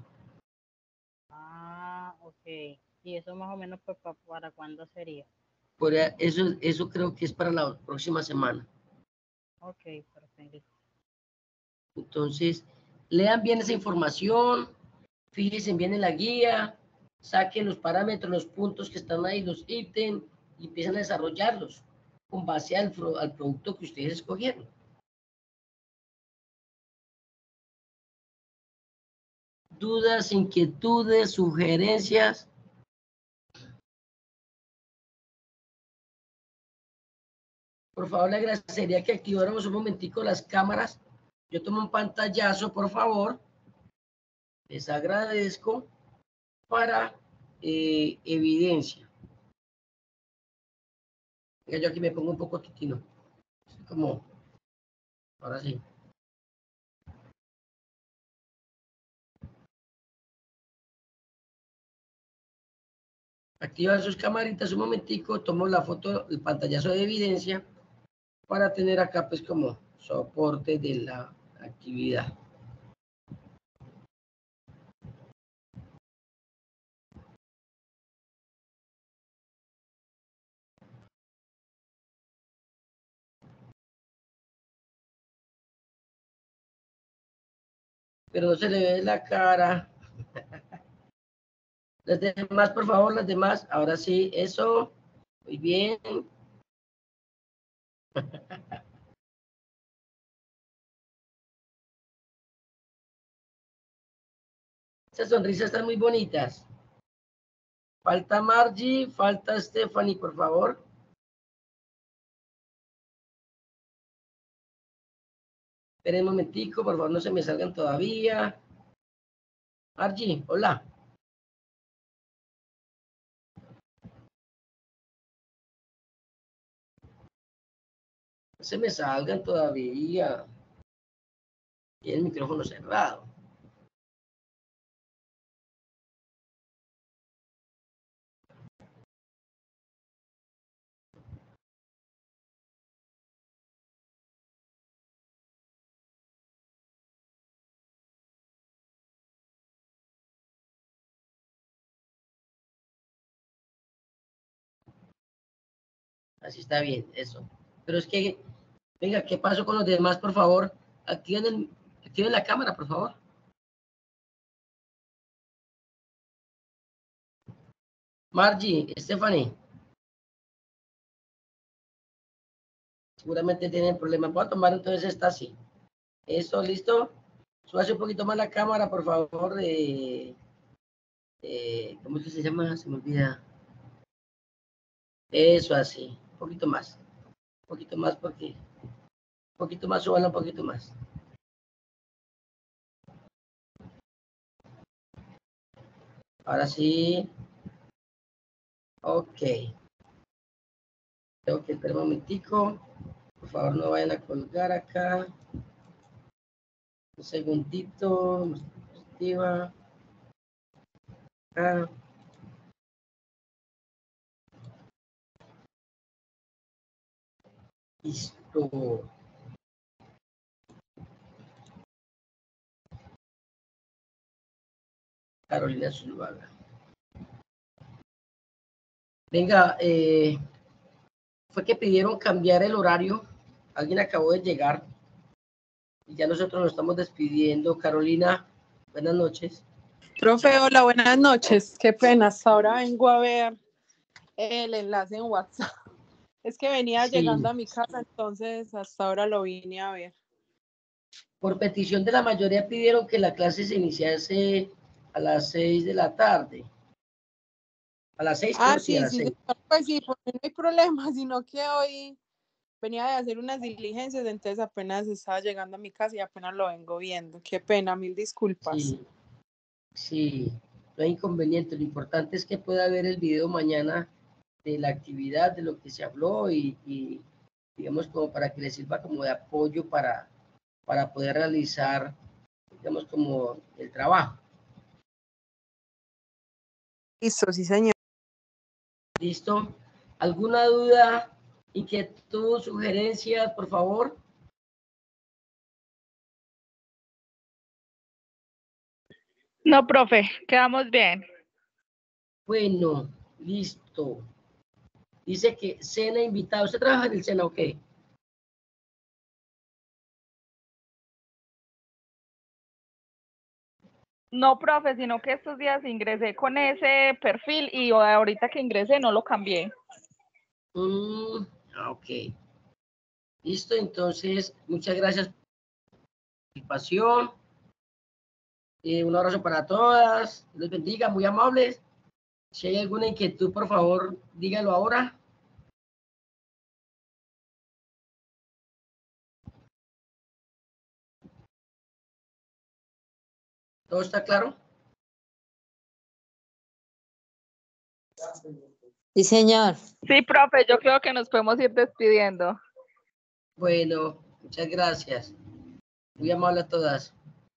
Ah, ok. Y eso más o menos pues, para cuándo sería. Eso creo que es para la próxima semana. Ok, perfecto. Entonces, lean bien esa información, fíjense bien en la guía, saquen los parámetros, los puntos que están ahí, los ítems, y empiezan a desarrollarlos con base al producto que ustedes escogieron. Dudas, inquietudes, sugerencias. Por favor, le agradecería que activáramos un momentico las cámaras. Yo tomo un pantallazo, por favor. Les agradezco para evidencia. Yo aquí me pongo un poco titino. Como, ahora sí. Activan sus camaritas un momentico, tomo la foto, el pantallazo de evidencia para tener acá pues como soporte de la actividad. Pero no se le ve la cara. Las demás, por favor, las demás. Ahora sí, eso. Muy bien. Esas sonrisas están muy bonitas. Falta Margie, falta Stephanie, por favor. Esperen un momentico, por favor, no se me salgan todavía. Margie, hola. No se me salgan todavía. Y el micrófono cerrado. Así está bien, eso. Pero es que, venga, ¿qué pasó con los demás, por favor? Activen la cámara, por favor. Margie, Stephanie. Seguramente tienen problemas. Voy a tomar entonces esta así. Eso, ¿listo? Súbase un poquito más la cámara, por favor. ¿Cómo es que se llama? Se me olvida. Eso así. Un poquito más. Un poquito más porque... Un poquito más, súbala un poquito más. Ahora sí. Ok. Tengo que esperar un momentico. Por favor, no vayan a colgar acá. Un segundito. Positiva. Acá. Listo. Carolina Zuluaga. Venga, fue que pidieron cambiar el horario. Alguien acabó de llegar. Y ya nosotros nos estamos despidiendo. Carolina, buenas noches. Profe, hola, buenas noches. Qué pena, hasta ahora vengo a ver el enlace en WhatsApp. Es que venía llegando a mi casa, entonces hasta ahora lo vine a ver. Por petición de la mayoría pidieron que la clase se iniciase a las 6 de la tarde. A las 6, Ah, sí, a las 6. pues sí, porque no hay problema, sino que hoy venía de hacer unas diligencias, entonces apenas estaba llegando a mi casa y apenas lo vengo viendo. Qué pena, mil disculpas. Sí, no hay inconveniente. Lo importante es que pueda ver el video mañana de la actividad, de lo que se habló y digamos como para que le sirva como de apoyo para poder realizar, digamos, como el trabajo. Listo, sí, señor. ¿Listo? ¿Alguna duda, inquietud, sugerencia, por favor? No, profe, quedamos bien. Bueno, listo. Dice que cena invitado. ¿Usted trabaja en el SENA o qué? No, profe, sino que estos días ingresé con ese perfil y ahorita que ingresé no lo cambié. Ok. Listo, entonces, muchas gracias por su participación. Un abrazo para todas. Les bendiga, muy amables. Si hay alguna inquietud, por favor, dígalo ahora. ¿Todo está claro? Sí, señor. Sí, profe, yo creo que nos podemos ir despidiendo. Bueno, muchas gracias. Muy amable a todas.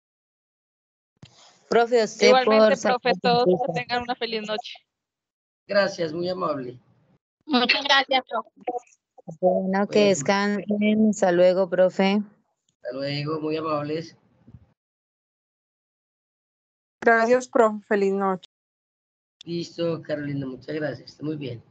Profe, usted Igualmente, por profe, todos que tengan una feliz noche. Gracias, muy amable. Muchas gracias, profe. Bueno, que descansen. Hasta luego, profe. Hasta luego, muy amables. Gracias, profe. Feliz noche. Listo, Carolina, muchas gracias. Está muy bien.